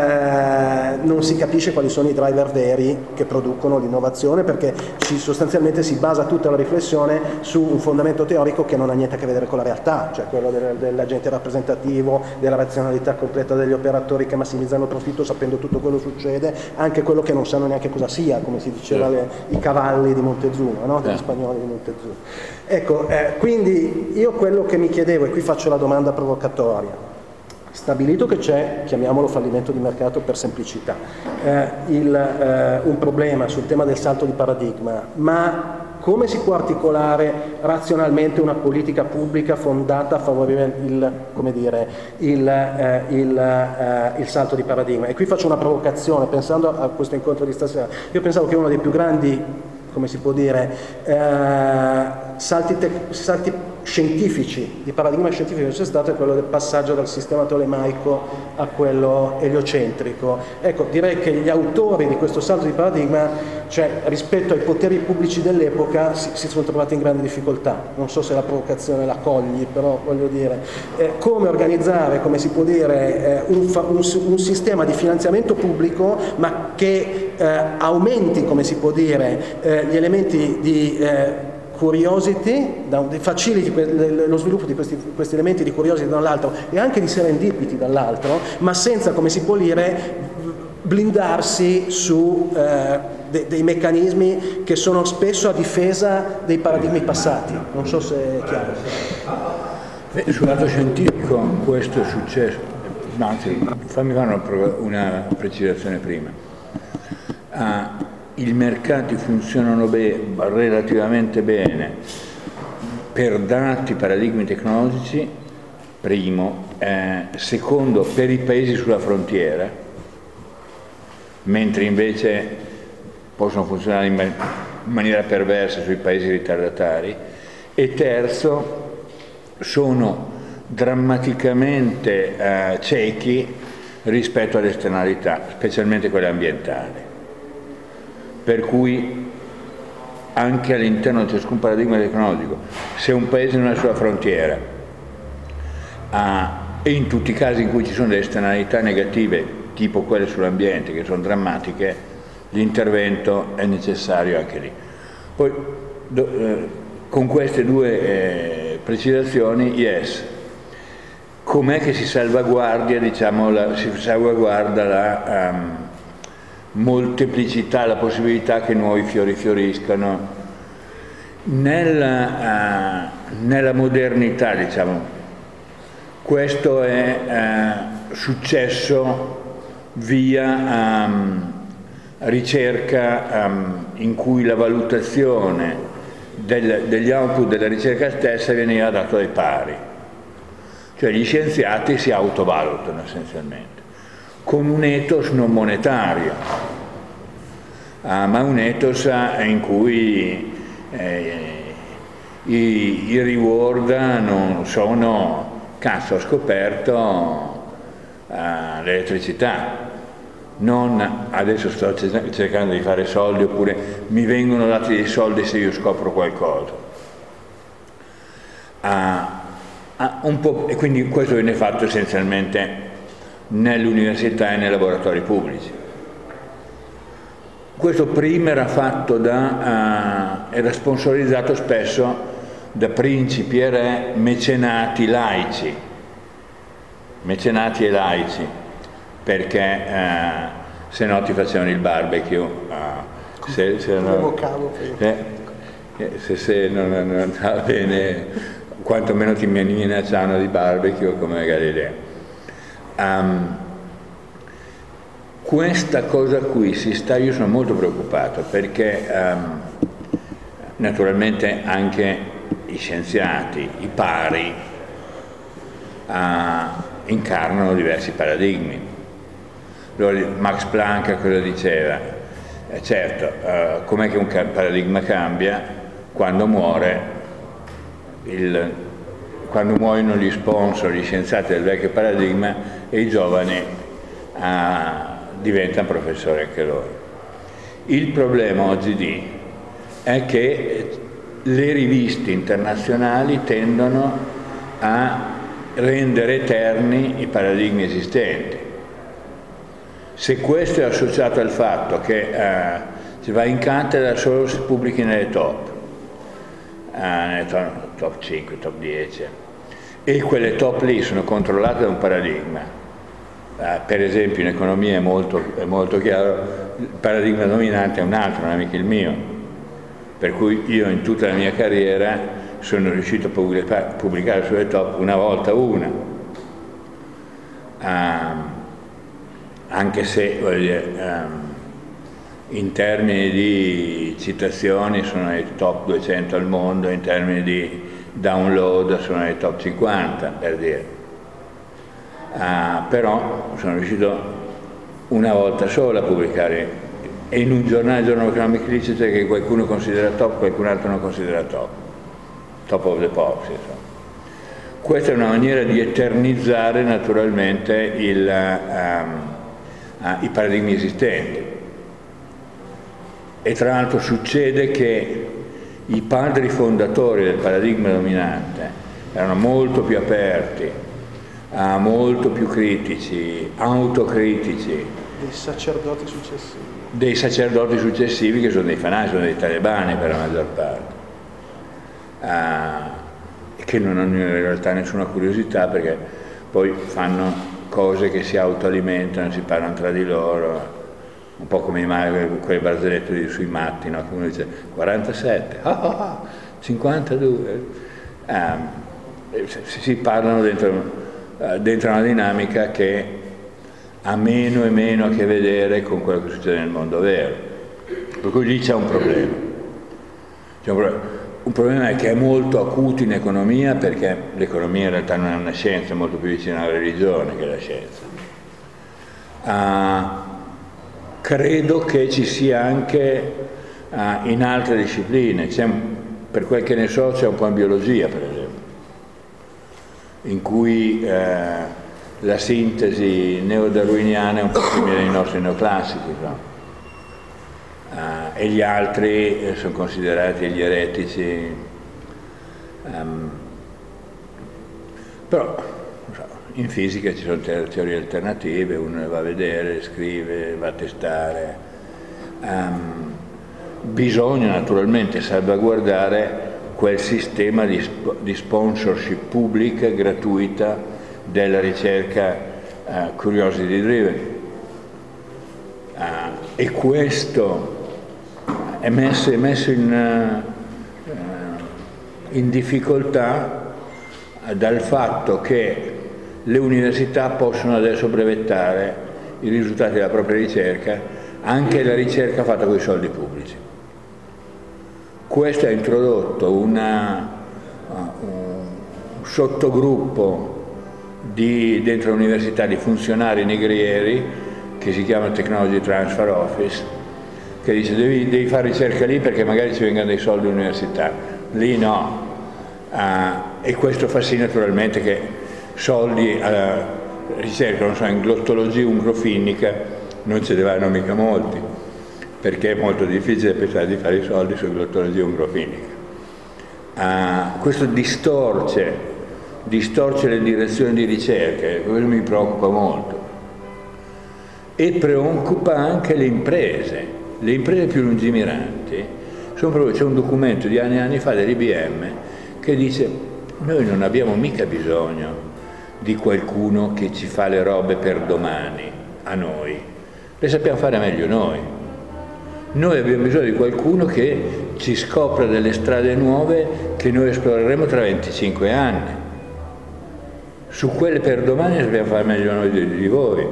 eh, non si capisce quali sono i driver veri che producono l'innovazione, perché ci, sostanzialmente si basa tutta la riflessione su un fondamento teorico che non ha niente a che vedere con la realtà, cioè quello del, dell'agente rappresentativo, della razionalità completa degli operatori che massimizzano il profitto sapendo tutto quello che succede, anche quello che non sanno neanche cosa sia, come si diceva le, i cavalli di Montezuma, no? Degli spagnoli di Montezuma. Ecco, eh, quindi io quello che mi chiedevo, e qui faccio la domanda provocatoria, stabilito che c'è, chiamiamolo fallimento di mercato per semplicità, eh, il, eh, un problema sul tema del salto di paradigma, ma come si può articolare razionalmente una politica pubblica fondata a favorire il, come dire, il, eh, il, eh, il salto di paradigma? E qui faccio una provocazione, pensando a questo incontro di stasera. Io pensavo che uno dei più grandi, come si può dire, eh, salti, salti scientifici, di paradigma scientifico che c'è stato, è quello del passaggio dal sistema tolemaico a quello eliocentrico. Ecco, direi che gli autori di questo salto di paradigma, cioè rispetto ai poteri pubblici dell'epoca, si, si sono trovati in grande difficoltà. Non so se la provocazione la cogli, però voglio dire, eh, come organizzare, come si può dire, eh, un, un, un sistema di finanziamento pubblico, ma che eh, aumenti, come si può dire, eh, gli elementi di eh, curiosity, faciliti lo sviluppo di questi, questi elementi di curiosity da un lato e anche di serendipity dall'altro, ma senza, come si può dire, blindarsi su eh, de, dei meccanismi che sono spesso a difesa dei paradigmi passati. Non so se è chiaro. Beh, sul lato scientifico questo è successo, anzi fammi fare una, una precisazione prima. Ah, i mercati funzionano be- relativamente bene per dati paradigmi tecnologici, primo, eh, secondo per i paesi sulla frontiera, mentre invece possono funzionare in, ma- in maniera perversa sui paesi ritardatari, e terzo, sono drammaticamente eh, ciechi rispetto alle esternalità, specialmente quelle ambientali. Per cui anche all'interno di ciascun paradigma tecnologico, se un paese non è sulla frontiera ha, e in tutti i casi in cui ci sono delle esternalità negative, tipo quelle sull'ambiente, che sono drammatiche, l'intervento è necessario anche lì. Poi, do, eh, con queste due eh, precisazioni, yes, com'è che si salvaguardia, diciamo, la, si salvaguarda la... Um, molteplicità, la possibilità che nuovi fiori fioriscano nella, uh, nella modernità, diciamo. Questo è uh, successo via um, ricerca um, in cui la valutazione del, degli output della ricerca stessa veniva data dai pari, cioè gli scienziati si autovalutano essenzialmente con un ethos non monetario, ah, ma un ethos in cui eh, i, i reward non sono, cazzo, ho scoperto eh, l'elettricità, non adesso sto cercando di fare soldi, oppure mi vengono dati dei soldi se io scopro qualcosa. Ah, ah, un po', e quindi questo viene fatto essenzialmente nell'università e nei laboratori pubblici. Questo prima era fatto da, uh, era sponsorizzato spesso da principi e re, mecenati laici, mecenati e laici, perché uh, se no ti facevano il barbecue. Uh, se, se, no, eh, se, se non, non andava bene, quantomeno ti minacciavano di barbecue come Galileo. Um, questa cosa qui si sta, io sono molto preoccupato perché um, naturalmente anche i scienziati, i pari, uh, incarnano diversi paradigmi. Allora, Max Planck cosa diceva? Eh, certo, uh, com'è che un paradigma cambia? Quando muore il, quando muoiono gli sponsor, gli scienziati del vecchio paradigma e i giovani uh, diventano professori anche loro. Il problema oggi di è che le riviste internazionali tendono a rendere eterni i paradigmi esistenti. Se questo è associato al fatto che uh, si va in cattedra solo se pubblichi nelle top, uh, nelle top, top cinque, top dieci, e quelle top lì sono controllate da un paradigma, uh, per esempio in economia è molto, è molto chiaro, il paradigma dominante è un altro, non è mica il mio. Per cui io in tutta la mia carriera sono riuscito a pubblicare sulle top una volta una, um, anche se voglio dire, um, in termini di citazioni sono nei top duecento al mondo, in termini di download sono nei top cinquanta, per dire. Uh, però sono riuscito una volta sola a pubblicare. E in un giornale, Journal of Economic Literature, che qualcuno considera top, qualcun altro non considera top. Top of the pops, insomma. Questa è una maniera di eternizzare naturalmente il, um, uh, i paradigmi esistenti. E tra l'altro succede che i padri fondatori del paradigma dominante erano molto più aperti, uh, molto più critici, autocritici. Dei sacerdoti successivi. dei sacerdoti successivi che sono dei fanatici, sono dei talebani per la maggior parte, uh, che non hanno in realtà nessuna curiosità perché poi fanno cose che si autoalimentano, si parlano tra di loro, un po' come i, quelle barzellette sui matti, no? Come uno dice quarantasette, ah, ah, ah, cinquantadue, um, si, si parlano dentro, uh, dentro una dinamica che ha meno e meno a che vedere con quello che succede nel mondo vero. Per cui lì c'è un problema. C'è un problema. Un problema è che è molto acuto in economia, perché l'economia in realtà non è una scienza, è molto più vicina alla religione che alla scienza. Uh, credo che ci sia anche uh, in altre discipline, per quel che ne so c'è un po' in biologia per esempio, in cui uh, la sintesi neodarwiniana è un po' simile ai nostri neoclassici, no? uh, e gli altri eh, sono considerati gli eretici. Um, però so, in fisica ci sono te teorie alternative, uno le va a vedere, scrive, va a testare. Um, bisogna naturalmente salvaguardare quel sistema di, sp di sponsorship pubblica gratuita della ricerca uh, curiosity driven, uh, e questo è messo, è messo in, uh, in difficoltà uh, dal fatto che le università possono adesso brevettare i risultati della propria ricerca, anche la ricerca fatta con i soldi pubblici. Questo ha introdotto una, uh, un sottogruppo Di, dentro l'università di funzionari negrieri che si chiama Technology Transfer Office, che dice devi, devi fare ricerca lì perché magari ci vengono dei soldi all'università, lì no, uh, e questo fa sì naturalmente che soldi alla ricerca, non so, in glottologia umgrofinnica non ce ne vanno mica molti, perché è molto difficile pensare di fare i soldi su glottologia umgrofinica. Uh, questo distorce distorce le direzioni di ricerca, e questo mi preoccupa molto. e preoccupa anche le imprese, le imprese più lungimiranti. C'è un documento di anni e anni fa dell'I B M che dice: noi non abbiamo mica bisogno di qualcuno che ci fa le robe per domani a noi, le sappiamo fare meglio noi. Noi abbiamo bisogno di qualcuno che ci scopra delle strade nuove che noi esploreremo tra venticinque anni. Su quelle per domani le sappiamo fare meglio noi di, di voi.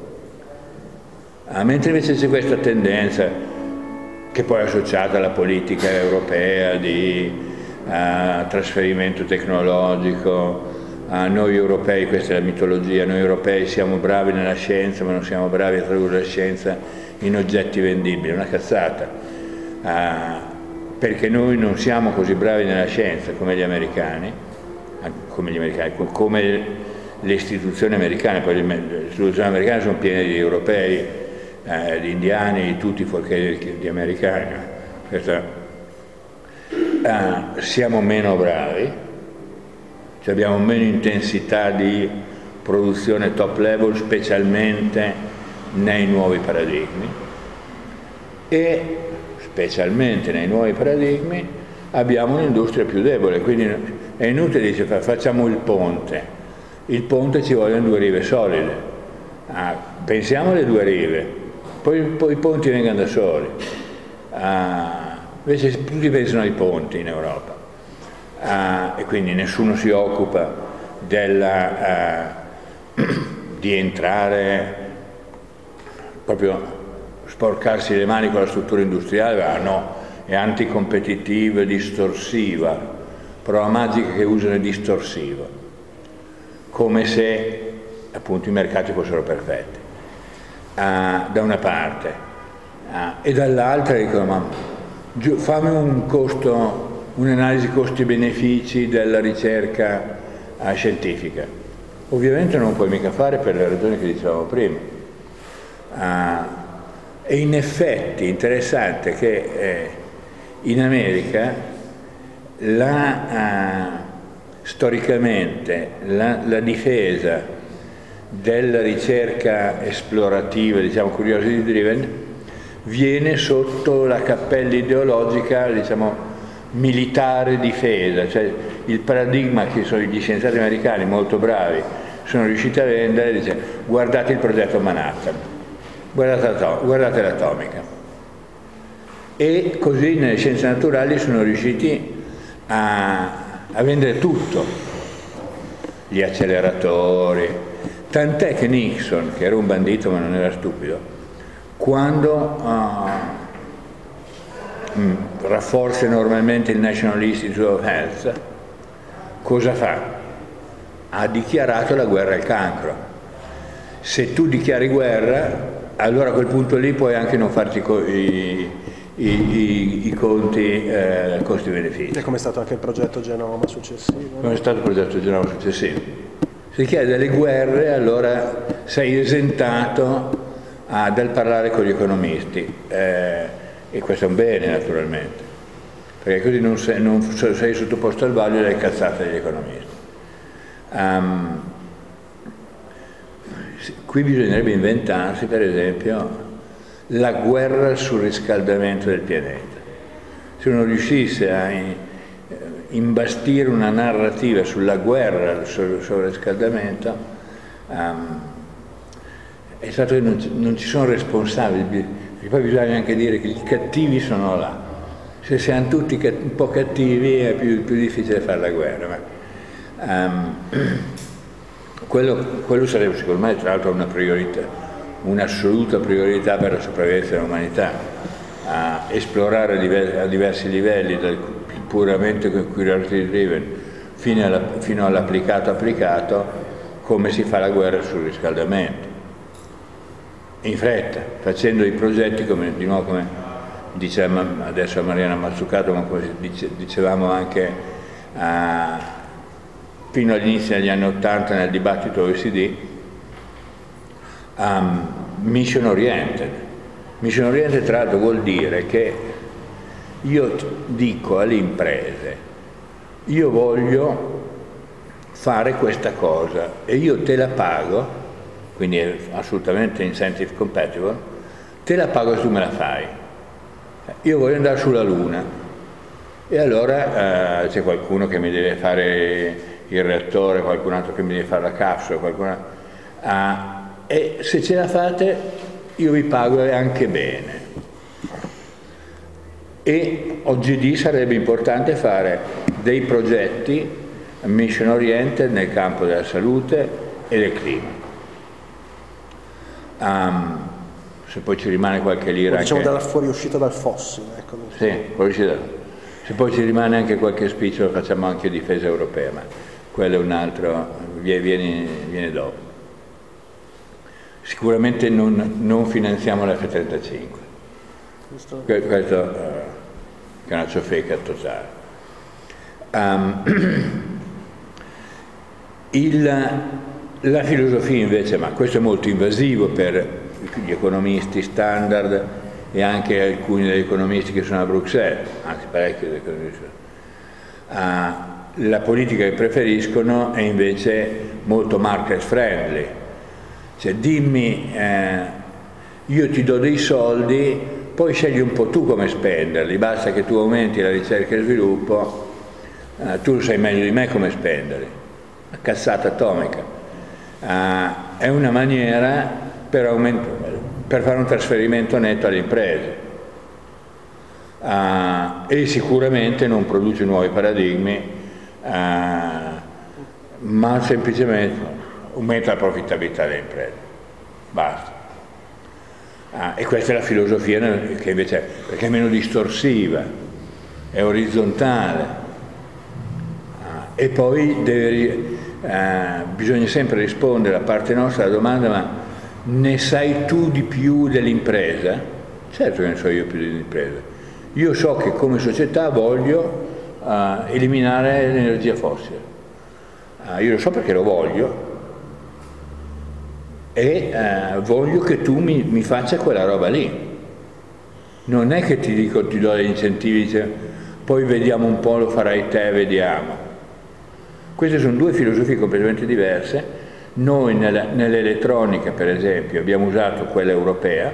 Ah, mentre invece c'è questa tendenza, che poi è associata alla politica europea di uh, trasferimento tecnologico, uh, noi europei, questa è la mitologia, noi europei siamo bravi nella scienza ma non siamo bravi a tradurre la scienza in oggetti vendibili, è una cazzata, uh, perché noi non siamo così bravi nella scienza come gli americani, come gli americani, come le istituzioni americane, poi le istituzioni americane sono piene di europei, Eh, di indiani, di tutti fuorché di, di americani. Questa, eh, siamo meno bravi, cioè abbiamo meno intensità di produzione top level, specialmente nei nuovi paradigmi, e specialmente nei nuovi paradigmi abbiamo un'industria più debole, quindi è inutile dire facciamo il ponte, il ponte ci vogliono due rive solide, ah, pensiamo alle due rive. Poi, poi i ponti vengono da soli, uh, invece tutti pensano ai ponti in Europa, uh, e quindi nessuno si occupa della, uh, di entrare, proprio sporcarsi le mani con la struttura industriale, ah, no, è anticompetitiva, distorsiva, parola magica che usano è distorsiva, come se appunto i mercati fossero perfetti. Uh, da una parte uh, e dall'altra dicono: ma giù, fammi un costo, un'analisi costi-benefici della ricerca uh, scientifica. Ovviamente non puoi mica fare per le ragioni che dicevamo prima, uh, e in effetti interessante che eh, in America la, uh, storicamente la, la difesa della ricerca esplorativa, diciamo curiosity driven, viene sotto la cappella ideologica, diciamo, militare difesa, cioè il paradigma che sono gli scienziati americani molto bravi sono riusciti a vendere, dice: guardate il progetto Manhattan, guardate, guardate l'atomica. E così nelle scienze naturali sono riusciti a, a vendere tutto, gli acceleratori. Tant'è che Nixon, che era un bandito ma non era stupido, quando uh, mh, rafforza enormemente il National Institute of Health, cosa fa? Ha dichiarato la guerra al cancro. Se tu dichiari guerra, allora a quel punto lì puoi anche non farti i, i, i, i conti, eh, costi-benefici. E come è stato anche il progetto Genoma successivo? Come è stato il progetto Genoma successivo? Se chiede delle guerre, allora sei esentato ah, dal parlare con gli economisti, eh, e questo è un bene naturalmente, perché così non sei, non sei sottoposto al vaglio delle cazzate degli economisti. Um, qui bisognerebbe inventarsi, per esempio, la guerra al surriscaldamento del pianeta. Se uno riuscisse a imbastire una narrativa sulla guerra al surriscaldamento, um, è stato che non, non ci sono responsabili, perché poi bisogna anche dire che i cattivi sono là. Se siamo tutti un po' cattivi è più, più difficile fare la guerra. Ma, um, quello, quello sarebbe secondo me tra l'altro una priorità, un'assoluta priorità per la sopravvivenza dell'umanità, a esplorare diver, a diversi livelli, dal puramente curiosity driven fino all'applicato applicato, come si fa la guerra sul riscaldamento. In fretta, facendo i progetti, come, di nuovo come diceva adesso a Mariana Mazzucato, ma come dice, dicevamo anche a, fino all'inizio degli anni Ottanta nel dibattito O E C D, um, mission oriented. Mission oriented tra l'altro vuol dire che io dico alle imprese: io voglio fare questa cosa e io te la pago, quindi è assolutamente incentive compatible, te la pago se tu me la fai. Io voglio andare sulla Luna e allora eh, c'è qualcuno che mi deve fare il reattore, qualcun altro che mi deve fare la capsula, qualcun altro, eh, e se ce la fate io vi pago anche bene. E oggi sarebbe importante fare dei progetti mission oriented nel campo della salute e del clima. Um, se poi ci rimane qualche lira, diciamo anche... dalla fuoriuscita dal fossile, ecco. Sì, fuoriuscita. Se poi ci rimane anche qualche spicciolo facciamo anche difesa europea, ma quello è un altro, viene, viene dopo. Sicuramente non, non finanziamo l'F trentacinque. Questo, questo uh, che è una ciofeca totale. Um, il, la filosofia invece, ma questo è molto invasivo per gli economisti standard e anche alcuni degli economisti che sono a Bruxelles, anzi parecchi degli economisti. Uh, la politica che preferiscono è invece molto market friendly, cioè dimmi eh, io ti do dei soldi, poi scegli un po' tu come spenderli, basta che tu aumenti la ricerca e sviluppo, eh, tu sai meglio di me come spenderli. Una cazzata atomica. Eh, è una maniera per, per fare un trasferimento netto alle imprese eh, e sicuramente non produce nuovi paradigmi, eh, ma semplicemente aumenta la profittabilità delle imprese. Basta. Ah, e questa è la filosofia che invece è, perché è meno distorsiva, è orizzontale, ah, e poi deve, eh, bisogna sempre rispondere da parte nostra alla domanda: ma ne sai tu di più dell'impresa? Certo che ne so io più dell'impresa. Io so che come società voglio eh, eliminare l'energia fossile, ah, io lo so perché lo voglio, e eh, voglio che tu mi, mi faccia quella roba lì. Non è che ti dico, ti do degli incentivi, cioè, poi vediamo un po', lo farai te, vediamo. Queste sono due filosofie completamente diverse. Noi nell'elettronica, per esempio, abbiamo usato quella europea,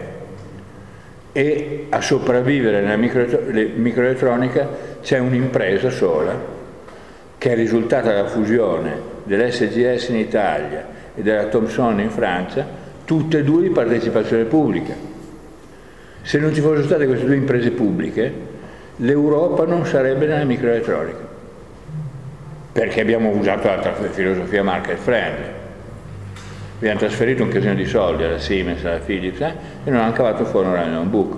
e a sopravvivere nella microelettronica c'è un'impresa sola che è risultata dalla fusione dell'S G S in Italia e della Thomson in Francia, tutte e due di partecipazione pubblica. Se non ci fossero state queste due imprese pubbliche, l'Europa non sarebbe nella microelettronica, perché abbiamo usato l'altra filosofia market friendly. Abbiamo trasferito un casino di soldi alla Siemens, alla Philips, eh, e non hanno cavato fuori un buco.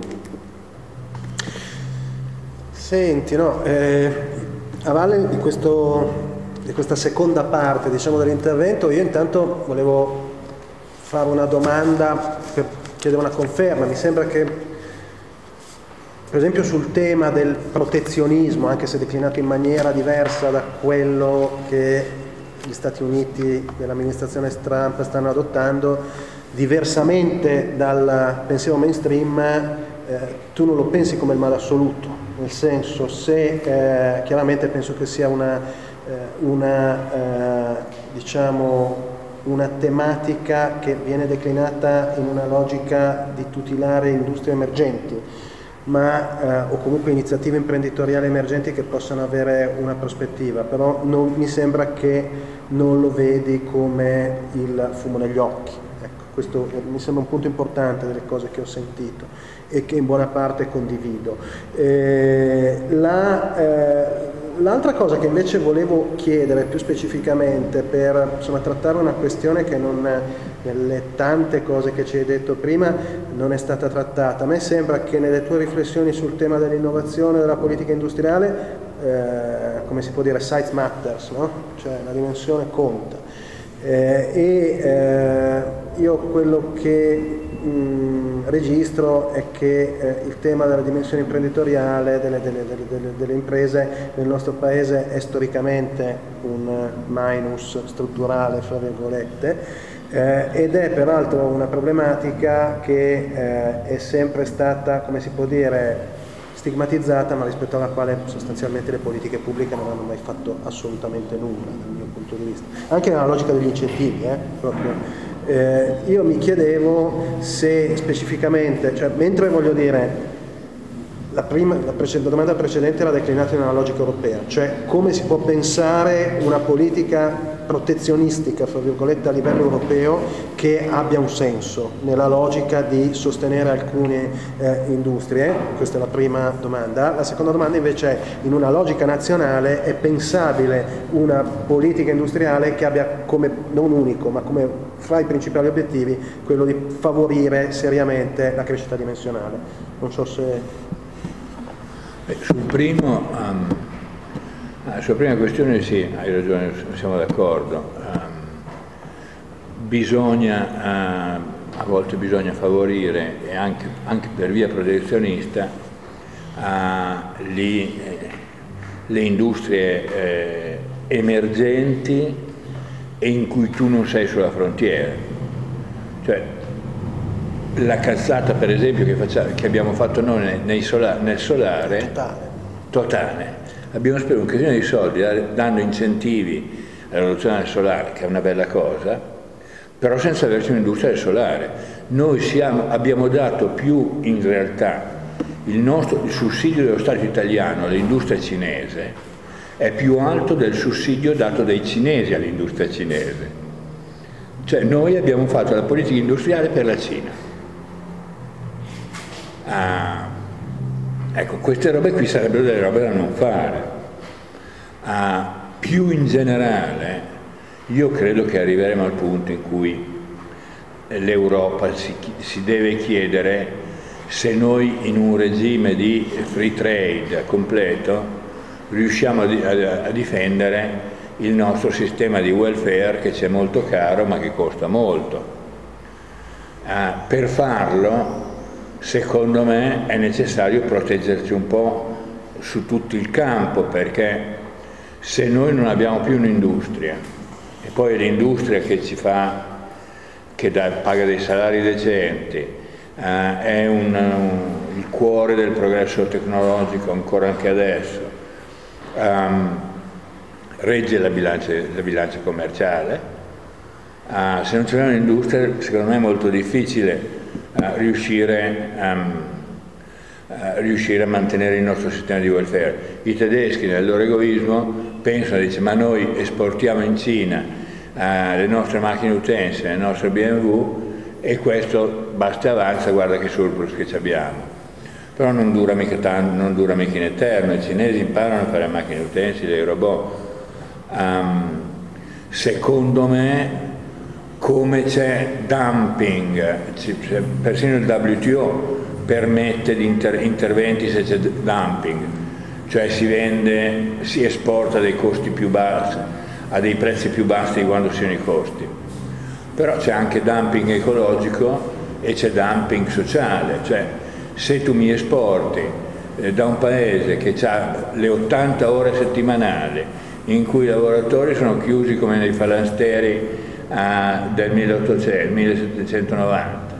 Senti, no, eh, a valle di questo... di questa seconda parte, diciamo, dell'intervento, io intanto volevo fare una domanda per chiedere una conferma. Mi sembra che, per esempio, sul tema del protezionismo, anche se declinato in maniera diversa da quello che gli Stati Uniti dell'amministrazione Trump stanno adottando, diversamente dal pensiero mainstream, eh, tu non lo pensi come il male assoluto, nel senso, se eh, chiaramente penso che sia una una eh, diciamo una tematica che viene declinata in una logica di tutelare industrie emergenti, ma eh, o comunque iniziative imprenditoriali emergenti che possano avere una prospettiva, però non, mi sembra che non lo vedi come il fumo negli occhi. Ecco, questo mi sembra un punto importante delle cose che ho sentito e che in buona parte condivido. Eh, la, eh, L'altra cosa che invece volevo chiedere più specificamente, per insomma, trattare una questione che non, nelle tante cose che ci hai detto prima, non è stata trattata. A me sembra che nelle tue riflessioni sul tema dell'innovazione e della politica industriale, eh, come si può dire, size matters, no? Cioè la dimensione conta. Eh, e eh, io quello che mh, registro è che eh, il tema della dimensione imprenditoriale delle, delle, delle, delle, delle imprese nel nostro paese è storicamente un minus strutturale, fra virgolette, eh, ed è peraltro una problematica che eh, è sempre stata, come si può dire, stigmatizzata, ma rispetto alla quale sostanzialmente le politiche pubbliche non hanno mai fatto assolutamente nulla dal mio punto di vista, anche nella logica degli incentivi, eh, proprio. Eh, io mi chiedevo se specificamente, cioè mentre voglio dire la, prima, la, la domanda precedente era declinata in una logica europea, cioè come si può pensare una politica protezionistica, fra virgolette, a livello europeo che abbia un senso nella logica di sostenere alcune eh, industrie. Questa è la prima domanda. La seconda domanda invece è: in una logica nazionale è pensabile una politica industriale che abbia come, non unico, ma come fra i principali obiettivi quello di favorire seriamente la crescita dimensionale? Non so se... Beh, sul primo, um, sulla prima questione sì, hai ragione, siamo d'accordo. Um, bisogna, uh, a volte bisogna favorire, e anche, anche per via protezionista, uh, li, eh, le industrie eh, emergenti e in cui tu non sei sulla frontiera. Cioè, la cazzata per esempio che, facciamo, che abbiamo fatto noi nei sola, nel solare totale. totale, abbiamo speso un casino di soldi dando incentivi alla rivoluzione del solare, che è una bella cosa, però senza averci un'industria del solare. Noi siamo, abbiamo dato più in realtà il nostro il sussidio dello Stato italiano all'industria cinese è più alto del sussidio dato dai cinesi all'industria cinese. Cioè noi abbiamo fatto la politica industriale per la Cina. Ah, ecco, queste robe qui sarebbero delle robe da non fare. Ah, più in generale, io credo che arriveremo al punto in cui l'Europa si, si deve chiedere se noi in un regime di free trade completo riusciamo a, a, a difendere il nostro sistema di welfare, che ci è molto caro ma che costa molto. Ah, per farlo, secondo me è necessario proteggerci un po' su tutto il campo, perché se noi non abbiamo più un'industria e poi l'industria che ci fa, che dà, paga dei salari decenti, eh, è un, un, il cuore del progresso tecnologico ancora anche adesso, um, regge la bilancia, la bilancia commerciale, uh, se non c'è un'industria secondo me è molto difficile Uh, riuscire, um, uh, riuscire a mantenere il nostro sistema di welfare. I tedeschi nel loro egoismo pensano, dice, ma noi esportiamo in Cina uh, le nostre macchine utenze, le nostre B M W, e questo basta e avanza, guarda che surplus che abbiamo. Però non dura mica tanto, non dura mica in eterno. I cinesi imparano a fare macchine utenze, dei robot. Um, secondo me, come c'è dumping, persino il W T O permette di inter interventi se c'è dumping, cioè si vende, si esporta a dei costi più bassi, a dei prezzi più bassi di quando siano i costi. Però c'è anche dumping ecologico e c'è dumping sociale, cioè se tu mi esporti eh, da un paese che ha le ottanta ore settimanali in cui i lavoratori sono chiusi come nei falansteri Uh, del milleottocento, millesettecentonovanta,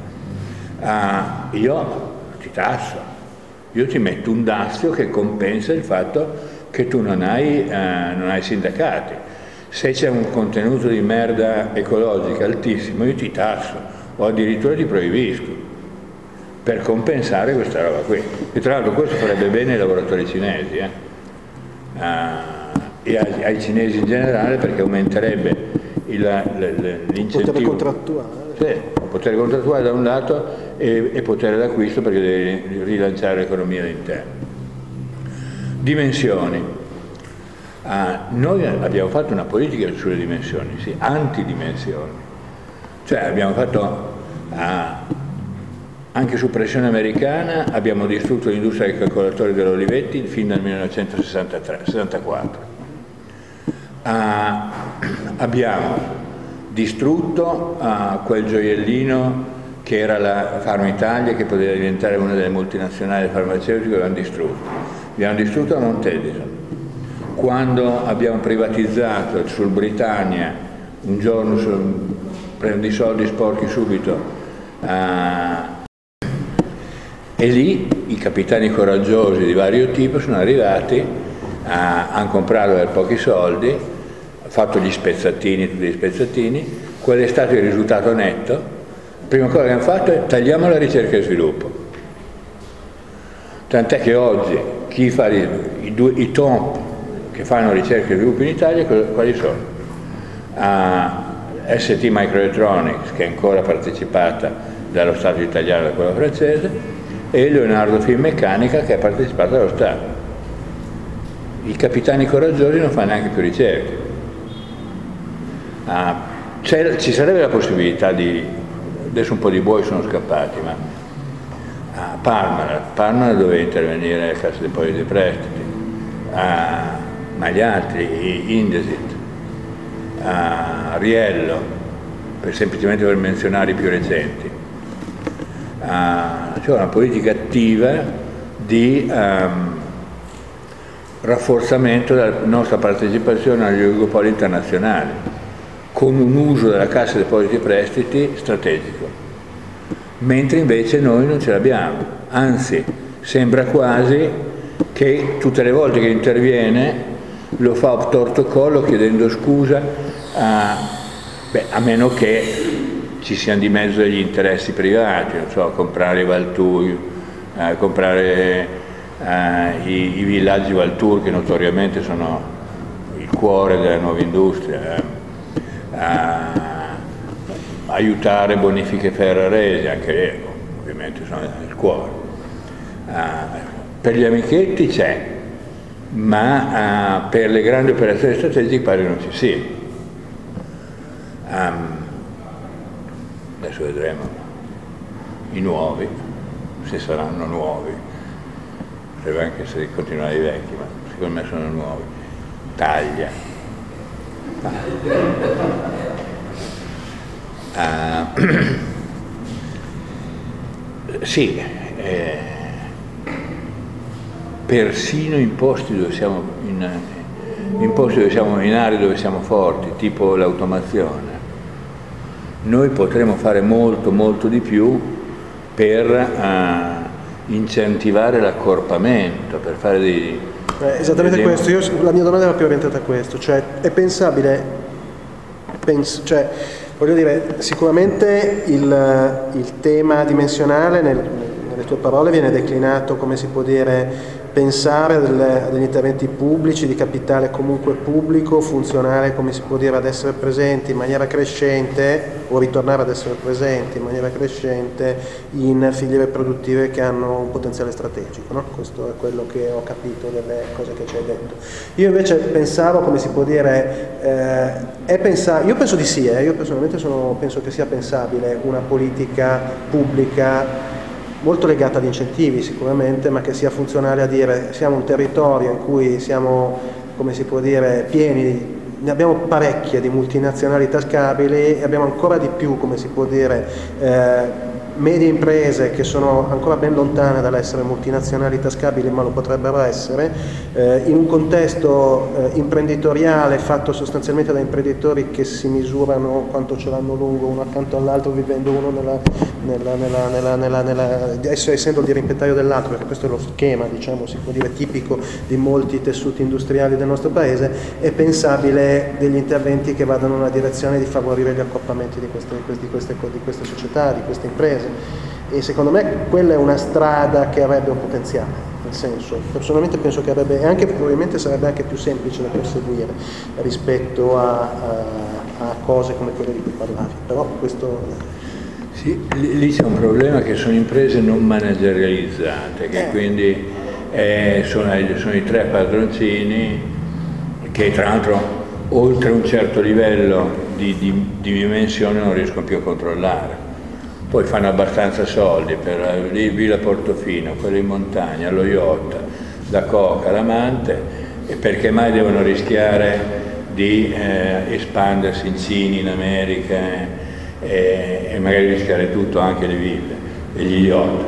uh, io ti tasso, io ti metto un dazio che compensa il fatto che tu non hai, uh, non hai sindacati. Se c'è un contenuto di merda ecologica altissimo, io ti tasso o addirittura ti proibisco per compensare questa roba qui. E tra l'altro questo farebbe bene ai lavoratori cinesi eh? uh, e ai, ai cinesi in generale, perché aumenterebbe l'incentivo, potere contrattuale, sì, potere contrattuale da un lato e, e potere d'acquisto, perché deve rilanciare l'economia all'interno. Dimensioni. Ah, noi abbiamo fatto una politica sulle dimensioni, sì, antidimensioni, cioè abbiamo fatto ah, anche su pressione americana abbiamo distrutto l'industria dei calcolatori dell'Olivetti fin dal millenovecentosessantaquattro. Uh, abbiamo distrutto uh, quel gioiellino che era la Pharma Italia, che poteva diventare una delle multinazionali farmaceutiche, l'hanno distrutto. Abbiamo distrutto la Mount Edison. Quando abbiamo privatizzato sul Britannia, un giorno prendi i soldi, sporchi subito, uh, E lì i capitani coraggiosi di vario tipo sono arrivati, hanno comprato per pochi soldi, fatto gli spezzatini, tutti gli spezzatini. Qual è stato il risultato netto? La prima cosa che hanno fatto è tagliamo la ricerca e sviluppo. Tant'è che oggi chi fa i, i, due, i top che fanno ricerca e sviluppo in Italia, quali sono? Uh, S T Microelectronics, che è ancora partecipata dallo Stato italiano e da quella francese, e Leonardo Finmeccanica, che è partecipata dallo Stato. I capitani coraggiosi non fanno neanche più ricerche. Uh, ci sarebbe la possibilità di, adesso un po' di buoi sono scappati, ma a Parmalat, Parmalat doveva intervenire la Cassa Depositi e Prestiti, a, ma gli altri, Indesit, a Riello, per semplicemente per menzionare i più recenti. Uh, cioè una politica attiva di um, rafforzamento della nostra partecipazione agli oligopoli internazionali, con un uso della Cassa Depositi e Prestiti strategico, mentre invece noi non ce l'abbiamo, anzi sembra quasi che tutte le volte che interviene lo fa obtorto collo chiedendo scusa, a, beh, a meno che ci siano di mezzo degli interessi privati, non so, comprare i Valtur, eh, comprare eh, i, i villaggi Valtur, che notoriamente sono il cuore della nuova industria, eh, eh, aiutare bonifiche ferraresi, anche lì ovviamente sono il cuore. Eh, per gli amichetti c'è, ma eh, per le grandi operazioni strategiche pare non ci sia. Um, Adesso vedremo i nuovi, se saranno nuovi, potrebbe anche essere continuare i vecchi, ma secondo me sono nuovi. Taglia. Taglia. Uh, sì, eh, persino in posti dove siamo in, in posti dove siamo in aree dove siamo forti, tipo l'automazione. Noi potremo fare molto molto di più per uh, incentivare l'accorpamento, per fare dei... Eh, esattamente dei... questo, io, la mia domanda era più orientata a questo, cioè è pensabile, penso, cioè, voglio dire, sicuramente il, il tema dimensionale nel, nelle tue parole viene declinato, come si può dire, pensare delle, degli interventi pubblici, di capitale comunque pubblico, funzionare, come si può dire, ad essere presenti in maniera crescente, o ritornare ad essere presenti in maniera crescente in filiere produttive che hanno un potenziale strategico, no? Questo è quello che ho capito delle cose che ci hai detto. Io invece pensavo, come si può dire, eh, è pensa- io penso di sì, eh, io personalmente sono, penso che sia pensabile una politica pubblica molto legata ad incentivi sicuramente, ma che sia funzionale a dire siamo un territorio in cui siamo, come si può dire, pieni, ne abbiamo parecchie di multinazionali tascabili e abbiamo ancora di più, come si può dire, eh, medie imprese che sono ancora ben lontane dall'essere multinazionali tascabili, ma lo potrebbero essere, eh, in un contesto eh, imprenditoriale fatto sostanzialmente da imprenditori che si misurano quanto ce l'hanno lungo uno accanto all'altro, vivendo uno nella, nella, nella, nella, nella, nella, essendo il dirimpettaio dell'altro, perché questo è lo schema, diciamo, si può dire, tipico di molti tessuti industriali del nostro paese. È pensabile degli interventi che vadano nella direzione di favorire gli accoppiamenti di queste, di queste, di queste società, di queste imprese. E secondo me quella è una strada che avrebbe un potenziale, nel senso, personalmente penso che avrebbe, e anche probabilmente sarebbe anche più semplice da perseguire rispetto a, a, a cose come quelle di cui parlavi, però questo... Sì, lì c'è un problema che sono imprese non managerializzate, che eh. quindi eh, sono, sono i tre padroncini che tra l'altro oltre un certo livello di, di, di dimensione non riescono più a controllare. Poi fanno abbastanza soldi per lì, Villa Portofino, quello in montagna, lo yacht, la coca, l'amante, e perché mai devono rischiare di eh, espandersi in Cina, in America eh, e magari rischiare tutto, anche le ville e gli yacht.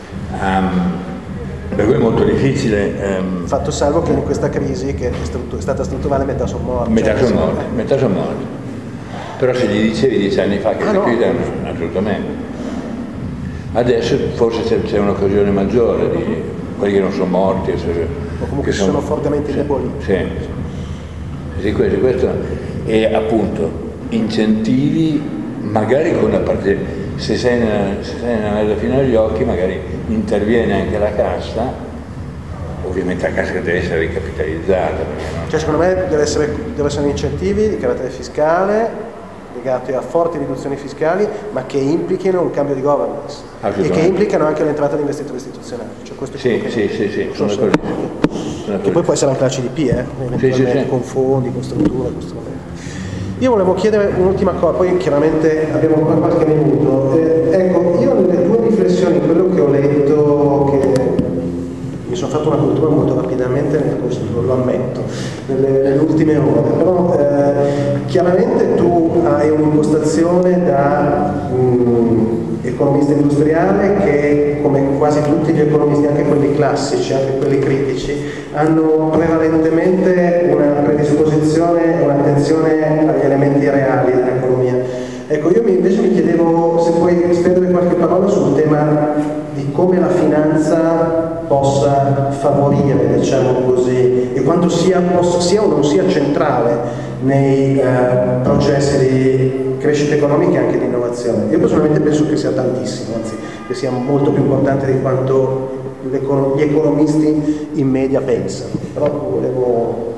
Um, per cui è molto difficile. Um, Fatto salvo che in questa crisi, che è, è stata strutturale, metà sono morti. Metà sono morti, metà sono morti. Però se gli dicevi dieci anni fa che ah, si no. chiudono, assolutamente. Adesso forse c'è un'occasione maggiore di quelli che non sono morti. O comunque sono, sono fortemente indeboliti. Sì, sì, questo, questo. E appunto incentivi, magari con la parte, se sei nella, se sei nella mezza fino agli occhi, magari interviene anche la cassa, ovviamente la cassa che deve essere ricapitalizzata. No? Cioè secondo me deve essere, deve essere incentivi di carattere fiscale, legati a forti riduzioni fiscali, ma che implichino un cambio di governance e che implicano anche l'entrata di investitori istituzionali. Cioè questo sì, è sì, sì, sì, sono d'accordo. Che poi può essere anche la C D P, eh? Eventualmente sì, sì, sì. Con fondi, con strutture, con strumenti. Io volevo chiedere un'ultima cosa, poi chiaramente abbiamo ancora qualche minuto. Eh, ecco, io nelle tue riflessioni, quello che ho letto, che mi sono fatto una cultura molto rapidamente nel corso, lo ammetto, nelle, nelle ultime ore, però eh, chiaramente tu hai un'impostazione da um, economista industriale che, come quasi tutti gli economisti, anche quelli classici, anche quelli critici, hanno prevalentemente una predisposizione, un'attenzione agli elementi reali dell'economia. Ecco, io invece mi chiedevo se puoi spendere qualche parola sul tema di come la finanza possa favorire, diciamo così, e quanto sia, possa, sia o non sia centrale nei eh, processi di crescita economica e anche di innovazione. Io personalmente penso che sia tantissimo, anzi che sia molto più importante di quanto gli economisti in media pensano. Però volevo...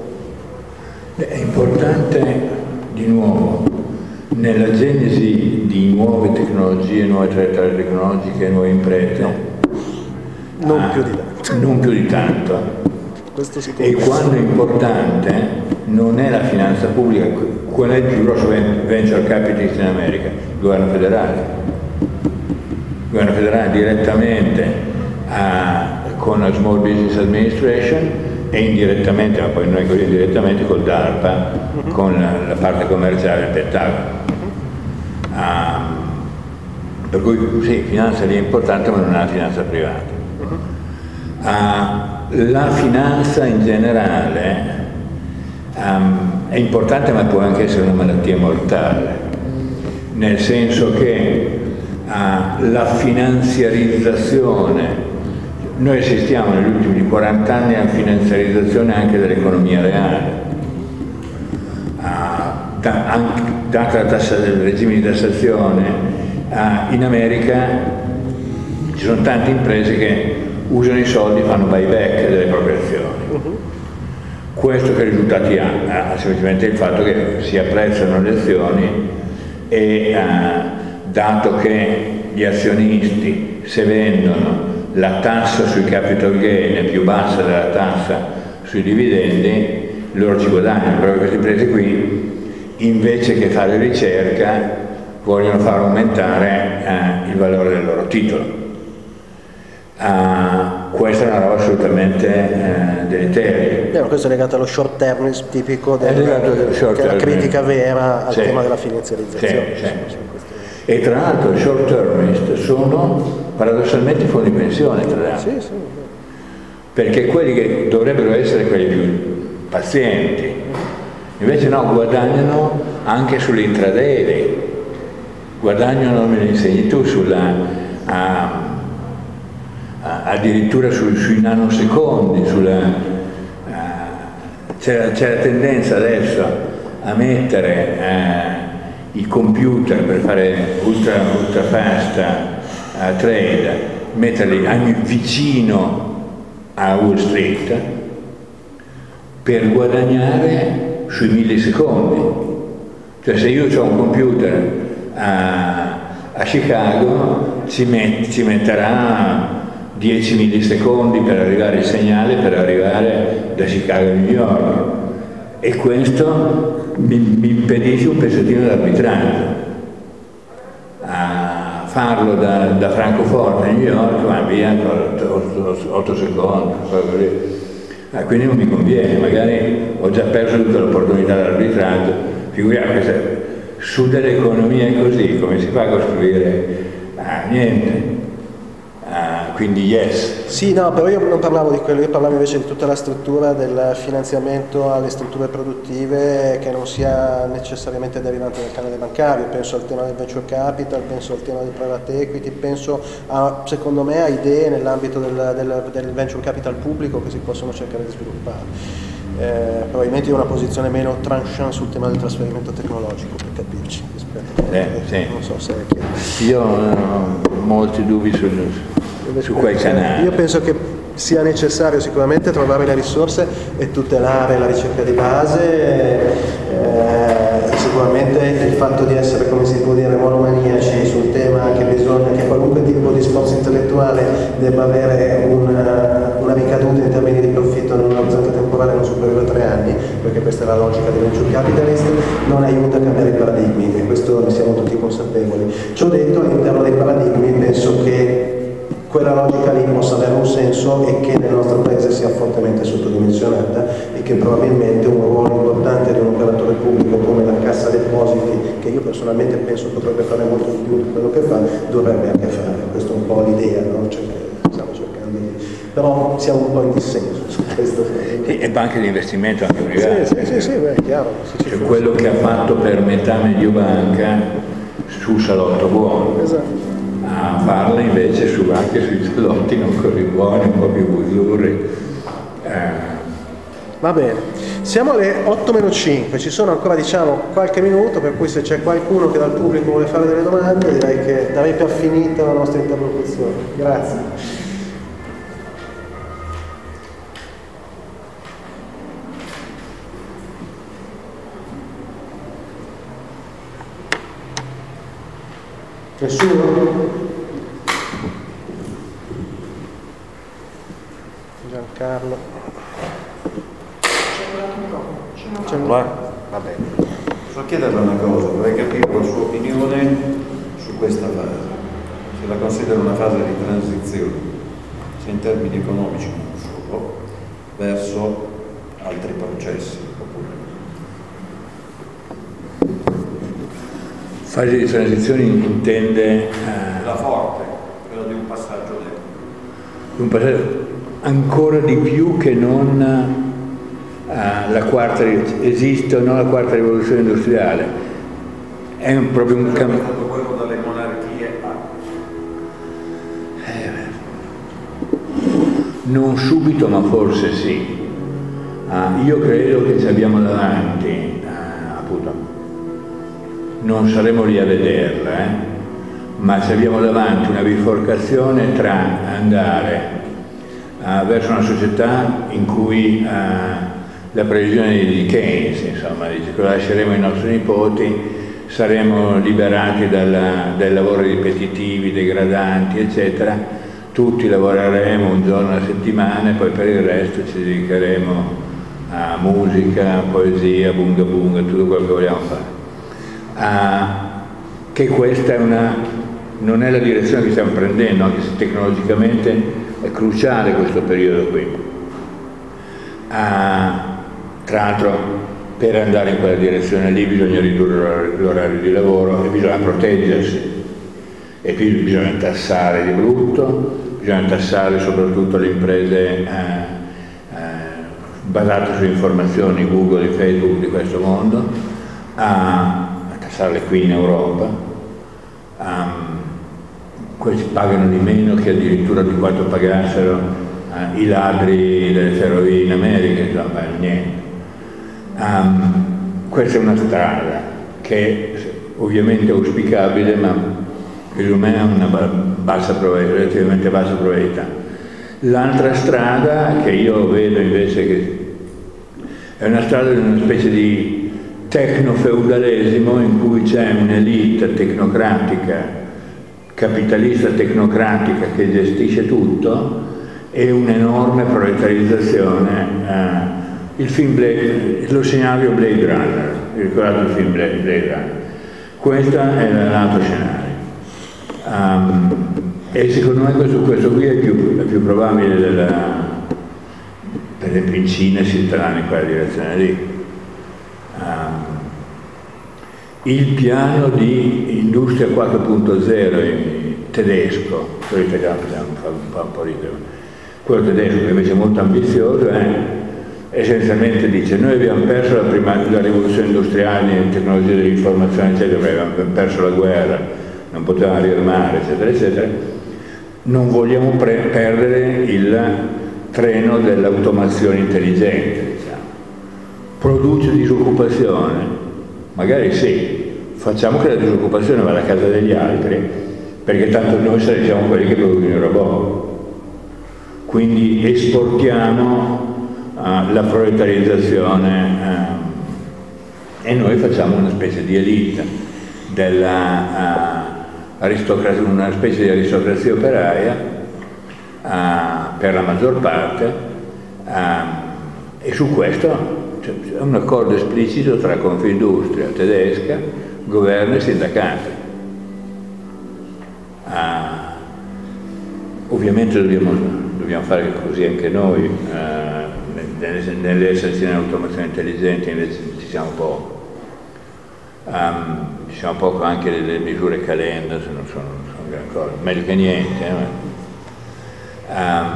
È importante, di nuovo, nella genesi di nuove tecnologie, nuove traiettorie tecnologiche, nuove imprese, no. non, ah, più di tanto. non più di tanto. Questo si e quando è importante non è la finanza pubblica. Qual è il più grosso venture capitalist in America? Il governo federale. Il governo federale direttamente a, con la Small Business Administration e indirettamente, ma poi non è così indirettamente, col DARPA, uh-huh. con la, la parte commerciale del Pentagono. Uh, per cui sì, finanza lì è importante, ma non è una finanza privata. Uh-huh. uh, la finanza in generale um, è importante, ma può anche essere una malattia mortale, nel senso che uh, la finanziarizzazione, noi assistiamo negli ultimi quaranta anni alla finanziarizzazione anche dell'economia reale. Uh, da, anche, data la tassa del regime di tassazione, uh, in America ci sono tante imprese che usano i soldi e fanno buyback delle proprie azioni. Questo che risultati ha? Ha semplicemente il fatto che si apprezzano le azioni e uh, dato che gli azionisti, se vendono, la tassa sui capital gain è più bassa della tassa sui dividendi, loro ci guadagnano. Proprio queste imprese qui, invece che fare ricerca, vogliono far aumentare eh, il valore del loro titolo. Uh, questa è una roba assolutamente eh, deleteria. Eh, questo è legato allo short termism tipico, del, è legato allo short che è la critica vera al sì. tema della finanziarizzazione. Sì, sì. E tra l'altro i short termist sono paradossalmente i fondi pensione, tra l'altro. Sì, sì. Perché quelli che dovrebbero essere quelli più pazienti, invece no, guadagnano anche sull'intraday, guadagnano, me ne insegni tu, sulla, a, a, addirittura su, sui nanosecondi, sulla, c'è, c'è la tendenza adesso a mettere eh, i computer per fare ultra, ultra fast uh, trade, metterli vicino a Wall Street per guadagnare sui millisecondi. Cioè se io ho un computer a, a Chicago ci, met, ci metterà dieci millisecondi per arrivare il segnale per arrivare da Chicago a New York, e questo mi, mi impedisce un pezzettino d'arbitraggio. A farlo da, da Francoforte a New York va via otto secondi, ah, quindi non mi conviene, magari ho già perso tutta l'opportunità dell'arbitraggio. Figuriamoci se su delle economie così come si fa a costruire? Ah, niente. Ah, quindi yes. Sì, no, però io non parlavo di quello, io parlavo invece di tutta la struttura del finanziamento alle strutture produttive che non sia necessariamente derivante dal canale bancario. Penso al tema del venture capital, penso al tema del private equity, penso a, secondo me, a idee nell'ambito del, del, del venture capital pubblico che si possono cercare di sviluppare. Eh, probabilmente io ho una posizione meno tranchant sul tema del trasferimento tecnologico, per capirci, rispetto a, eh, sì. non so se è chiaro. Io ho molti dubbi su, su quel canale. Io penso che sia necessario sicuramente trovare le risorse e tutelare la ricerca di base, eh, sicuramente il fatto di essere, come si può dire, monomaniaci sul tema che bisogna che qualunque tipo di sforzo intellettuale debba avere una, una ricaduta in termini di profitto in un orizzonte temporale non superiore a tre anni, perché questa è la logica dei venture capitalist, non aiuta a cambiare i paradigmi e questo ne siamo tutti consapevoli. Ciò detto, all'interno dei paradigmi penso che quella logica lì possa avere un senso e che nel nostro paese sia fortemente sottodimensionata e che probabilmente un ruolo importante di un operatore pubblico come la Cassa Depositi, che io personalmente penso potrebbe fare molto di più di quello che fa, dovrebbe anche fare. Questa è un po' l'idea, no? Cioè, stiamo cercando di... però siamo un po' in dissenso su questo. E banche di investimento anche private. Sì, sì, sì, sì, beh, è chiaro. Cioè, quello che ha fatto per metà Mediobanca su Salotto Buono. Esatto. A farle invece su, anche sui salotti non così buoni, un po' più buzzurri. Eh. Va bene, siamo alle otto meno cinque, ci sono ancora diciamo qualche minuto, per cui se c'è qualcuno che dal pubblico vuole fare delle domande direi che darei per finita la nostra interlocuzione. Grazie. Nessuno? Giancarlo. C'è un va bene. Posso chiederle una cosa, vorrei capire la sua opinione su questa fase. Se la considera una fase di transizione, sia in termini economici non solo, verso altri processi. Fase di transizione intende... Eh, la forte, quella di un passaggio lento. Un passaggio ancora di più che non eh, la quarta, esiste o no la quarta rivoluzione industriale. È un, proprio un cambio. Quello dalle monarchie a... Eh, non subito, ma forse sì. Ah, io credo che ci abbiamo davanti, eh, appunto, non saremo lì a vederla, eh? Ma se abbiamo davanti una biforcazione tra andare uh, verso una società in cui uh, la previsione di Keynes, insomma, dice che lo lasceremo ai nostri nipoti, saremo liberati dalla, dai lavori ripetitivi, degradanti, eccetera, tutti lavoreremo un giorno alla settimana e poi per il resto ci dedicheremo a musica, poesia, bunga bunga, tutto quello che vogliamo fare. Uh, che questa è una, non è la direzione che stiamo prendendo, anche se tecnologicamente è cruciale questo periodo qui. Uh, tra l'altro per andare in quella direzione lì bisogna ridurre l'orario di lavoro e bisogna proteggersi e qui bisogna tassare di brutto, bisogna tassare soprattutto le imprese uh, uh, basate su informazioni Google e Facebook di questo mondo, uh, tassarle qui in Europa, um, questi pagano di meno che addirittura di quanto pagassero uh, i ladri delle ferrovie in America, insomma, niente. Um, questa è una strada che ovviamente è auspicabile, ma secondo me ha una bassa probabilità, relativamente bassa probabilità. L'altra strada che io vedo invece che è una strada di una specie di tecnofeudalesimo in cui c'è un'elite tecnocratica, capitalista tecnocratica che gestisce tutto e un'enorme proletarizzazione. Eh, il film Blade, lo scenario Blade Runner, ricordate il film Blade, Blade Runner? Questo è l'altro scenario. Um, e secondo me questo, questo qui è più, è più probabile della, per esempio in Cina si andrà in quella direzione lì. Um, il piano di Industria quattro punto zero tedesco, quello italiano fa un po', un po' ridere, quello tedesco che invece è molto ambizioso è essenzialmente dice noi abbiamo perso la, prima, la rivoluzione industriale in tecnologia dell'informazione eccetera, abbiamo perso la guerra, non potevamo arrivare al mare eccetera eccetera, non vogliamo perdere il treno dell'automazione intelligente, diciamo. Produce disoccupazione? Magari sì, facciamo che la disoccupazione vada a casa degli altri, perché tanto noi siamo quelli che producono i robot. Quindi esportiamo uh, la proletarizzazione uh, e noi facciamo una specie di elite, della, uh, aristocrazia, una specie di aristocrazia operaia uh, per la maggior parte uh, e su questo c'è un accordo esplicito tra Confindustria tedesca, governo e sindacati. Uh, ovviamente dobbiamo, dobbiamo fare così anche noi, uh, nelle, nelle sezioni di automazione intelligente invece ci siamo poco. Um, ci siamo poco anche delle misure calenda, se non sono, sono gran cosa, meglio che niente. Eh? Um,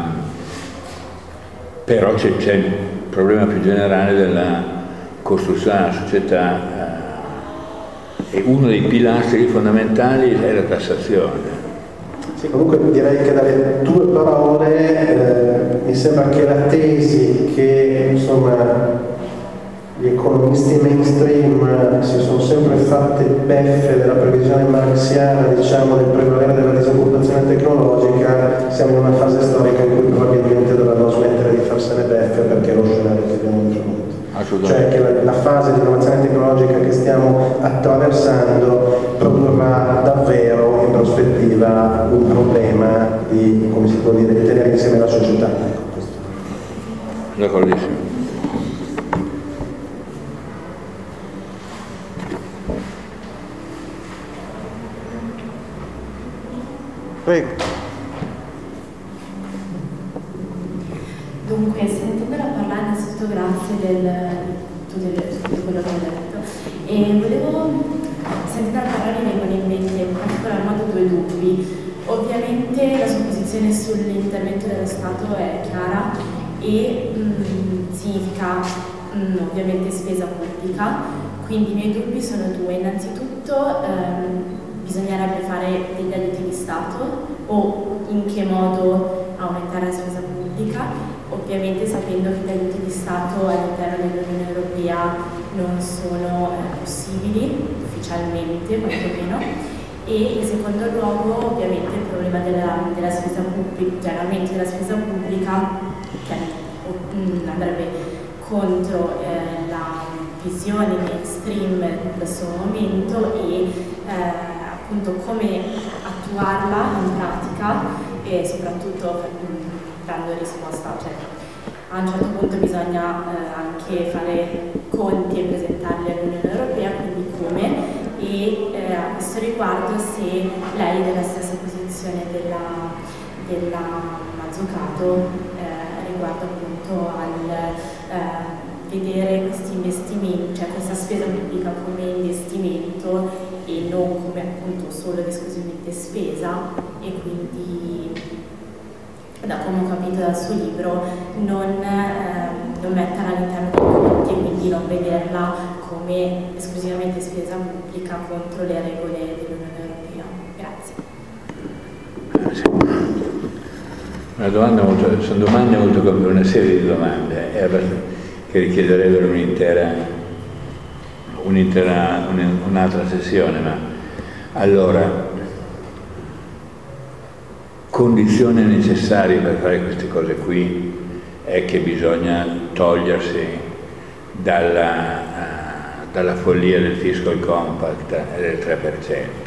però c'è il problema più generale della costruzione della società eh, e uno dei pilastri fondamentali è la tassazione. Sì, comunque direi che dalle tue parole eh, mi sembra che la tesi che insomma gli economisti mainstream si sono sempre fatte beffe della previsione marxiana, diciamo, del prevalere della disoccupazione tecnologica, siamo in una fase storica in cui probabilmente dovranno smettere di farsene beffe perché è lo scenario che abbiamo introdotto. Cioè che la, la fase di innovazione tecnologica che stiamo attraversando produrrà davvero in prospettiva un problema di, come si può dire, di tenere insieme la società. D'accordissimo. Prego. Dunque, sentendola parlare innanzitutto grazie del, del, di quello che ho detto e volevo, sentendola parlare mi vengono in mente in particolar modo due dubbi. Ovviamente la sua posizione sull'intervento dello Stato è chiara e mh, significa mh, ovviamente spesa pubblica, quindi i miei dubbi sono due. Innanzitutto ehm, bisognerebbe fare degli aiuti di Stato o in che modo aumentare la spesa pubblica, ovviamente sapendo che gli aiuti di Stato all'interno dell'Unione Europea non sono eh, possibili ufficialmente, quantomeno, e in secondo luogo ovviamente il problema della, della spesa pubblica, cioè l'aumento della spesa pubblica che mh, andrebbe contro eh, la visione mainstream in questo momento e eh, appunto come attuarla in pratica e soprattutto mh, dando risposta, cioè a un certo punto bisogna eh, anche fare conti e presentarli all'Unione Europea, quindi come, e eh, a questo riguardo se lei è della stessa posizione della, della Mazzucato eh, riguardo appunto al eh, vedere questi investimenti, cioè questa spesa pubblica come investimento e non come appunto solo ed esclusivamente spesa, e quindi da come ho capito dal suo libro non, eh, non metterla all'interno dei conti e quindi non vederla come esclusivamente spesa pubblica contro le regole dell'Unione Europea. Grazie. Una domanda molto, sono domande molto complesse, una serie di domande eh, che richiederebbero un'intera, un'intera, un'altra sessione, ma allora, condizione necessaria per fare queste cose qui è che bisogna togliersi dalla, uh, dalla follia del fiscal compact e del tre per cento.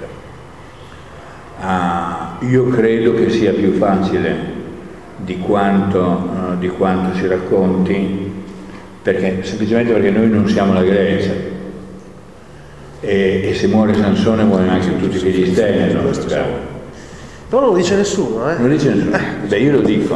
Uh, io credo che sia più facile di quanto, uh, di quanto si racconti, perché, semplicemente perché noi non siamo la Grecia e, e se muore Sansone muoiono anche tutti i figli stessi. Però non lo dice nessuno, eh? Non lo dice nessuno. Beh, io lo dico,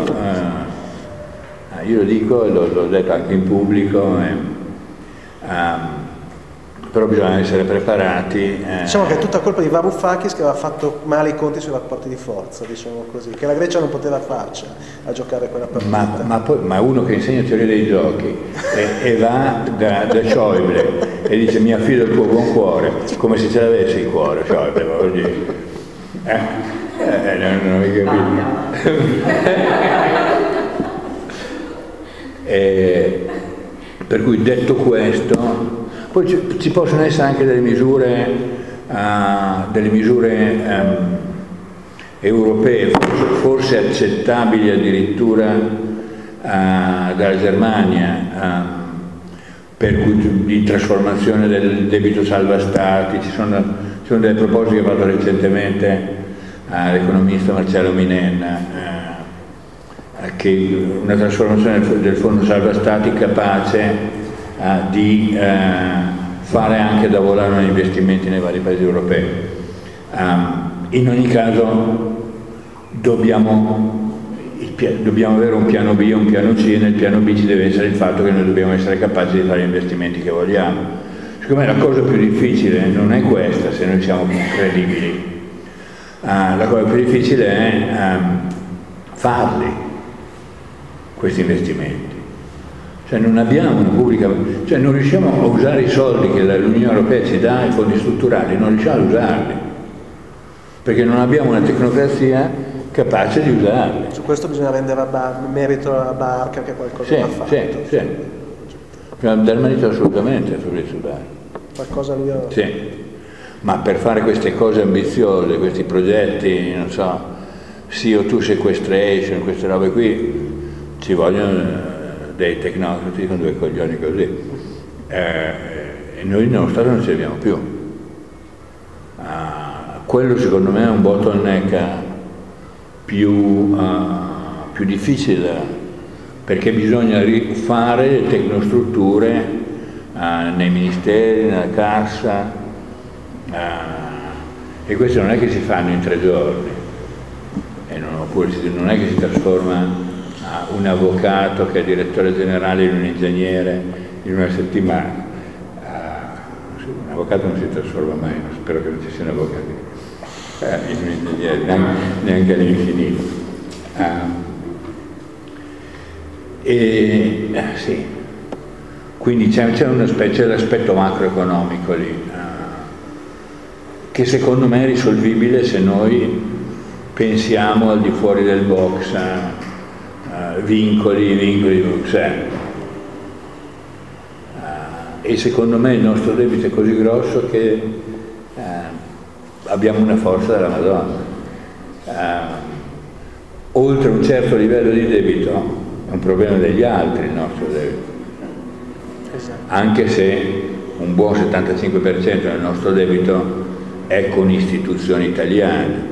uh, io lo dico e l'ho, l'ho detto anche in pubblico. E, um, però bisogna essere preparati. Eh. Diciamo che è tutta colpa di Varoufakis che aveva fatto male i conti sui rapporti di forza, diciamo così, che la Grecia non poteva farci a giocare quella partita. Ma, ma, poi, ma uno che insegna teoria dei giochi e, e va da, da Schäuble e dice mi affido al tuo buon cuore, come se ce l'avesse il cuore Schäuble, voglio dire. Eh, eh, non, non hai capito. e, per cui detto questo, poi ci, ci possono essere anche delle misure, uh, delle misure um, europee, forse, forse accettabili addirittura uh, dalla Germania, uh, per cui di trasformazione del debito salva stati. Ci sono, ci sono delle proposte che ha fatto recentemente uh, l'economista Marcello Minenna, uh, che una trasformazione del, del fondo salva stati capace Uh, di uh, fare anche da volano gli investimenti nei vari paesi europei. Um, in ogni caso dobbiamo, il, dobbiamo avere un piano B e un piano C, e nel piano B ci deve essere il fatto che noi dobbiamo essere capaci di fare gli investimenti che vogliamo. Secondo me la cosa più difficile non è questa, se noi siamo credibili. Uh, la cosa più difficile è um, farli, questi investimenti. Cioè non abbiamo una pubblica, cioè non riusciamo a usare i soldi che l'Unione Europea ci dà, i fondi strutturali, non riusciamo a usarli, perché non abbiamo una tecnocrazia capace di usarli. Su questo bisogna rendere a bar, merito a Barca che qualcosa sì, ha fatto. Sì, sì. Bisogna dar merito assolutamente a Fabrizio Barca. Qualcosa lui ha... Sì, ma per fare queste cose ambiziose, questi progetti, non so, C O due sequestration, queste robe qui, ci vogliono dei tecnocrati con due coglioni così, eh, e noi nello Stato non ci abbiamo più. Uh, quello secondo me è un bottleneck più, uh, più difficile, perché bisogna rifare le tecnostrutture uh, nei ministeri, nella cassa, uh, e questo non è che si fanno in tre giorni, e non, oppure non è che si trasforma un avvocato che è direttore generale di un ingegnere in una settimana. Uh, un avvocato non si trasforma mai, spero che non ci siano avvocati uh, in un ingegnere, neanche, neanche all'infinito. Uh, e uh, sì, quindi c'è, c'è una specie dell'aspetto macroeconomico lì, uh, che secondo me è risolvibile se noi pensiamo al di fuori del box. Uh, Uh, vincoli, vincoli di Bruxelles. Uh, e secondo me il nostro debito è così grosso che uh, abbiamo una forza della Madonna. Uh, oltre un certo livello di debito è un problema degli altri il nostro debito. Esatto. Anche se un buon settantacinque per cento del nostro debito è con istituzioni italiane.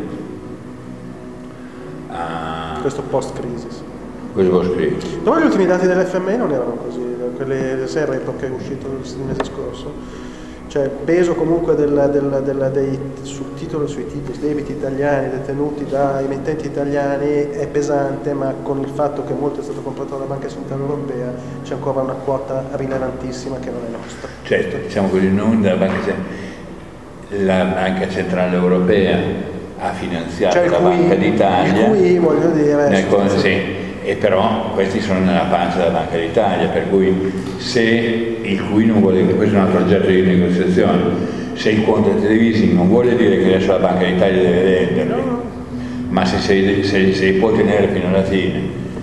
Uh, Questo post-crisi. Però gli ultimi dati dell'F M I non erano così, quelle se il report che è uscito il mese scorso, cioè peso comunque del, del, del, dei subtitoli sui titoli, debiti italiani detenuti da emittenti italiani è pesante, ma con il fatto che molto è stato comprato dalla Banca Centrale Europea c'è ancora una quota rilevantissima che non è nostra. Certo, diciamo così, non dalla Banca Centrale, la Banca Centrale Europea ha finanziato cioè, la cui, Banca d'Italia. Il cui, voglio dire... Nel, sì. E però questi sono nella pancia della Banca d'Italia, per cui se il cui non vuole, questo è un altro oggetto di negoziazione, se il quantitative easing non vuole dire che adesso la Banca d'Italia deve venderli, ma se, se, se, se li può tenere fino alla fine,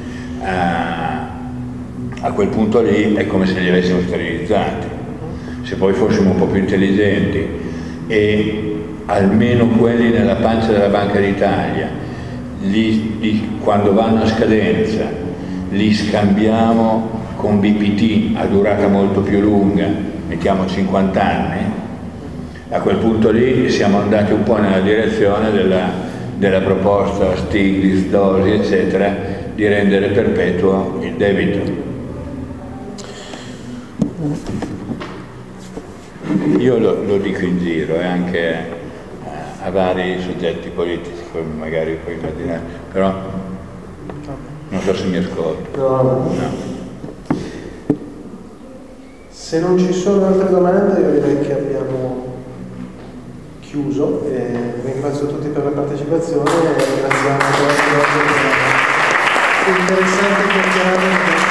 uh, a quel punto lì è come se li avessimo sterilizzati. Se poi fossimo un po' più intelligenti e almeno quelli nella pancia della Banca d'Italia, Li, li, quando vanno a scadenza li scambiamo con B P T a durata molto più lunga, mettiamo cinquanta anni, a quel punto lì siamo andati un po' nella direzione della, della proposta Stiglitz, Dosi, eccetera, di rendere perpetuo il debito. Io lo, lo dico in giro e anche a vari soggetti politici, come magari puoi immaginare, però non so se mi ascolto. No. No. Se non ci sono altre domande io direi che abbiamo chiuso e ringrazio tutti per la partecipazione e ringraziamo per la interessante chiacchierata.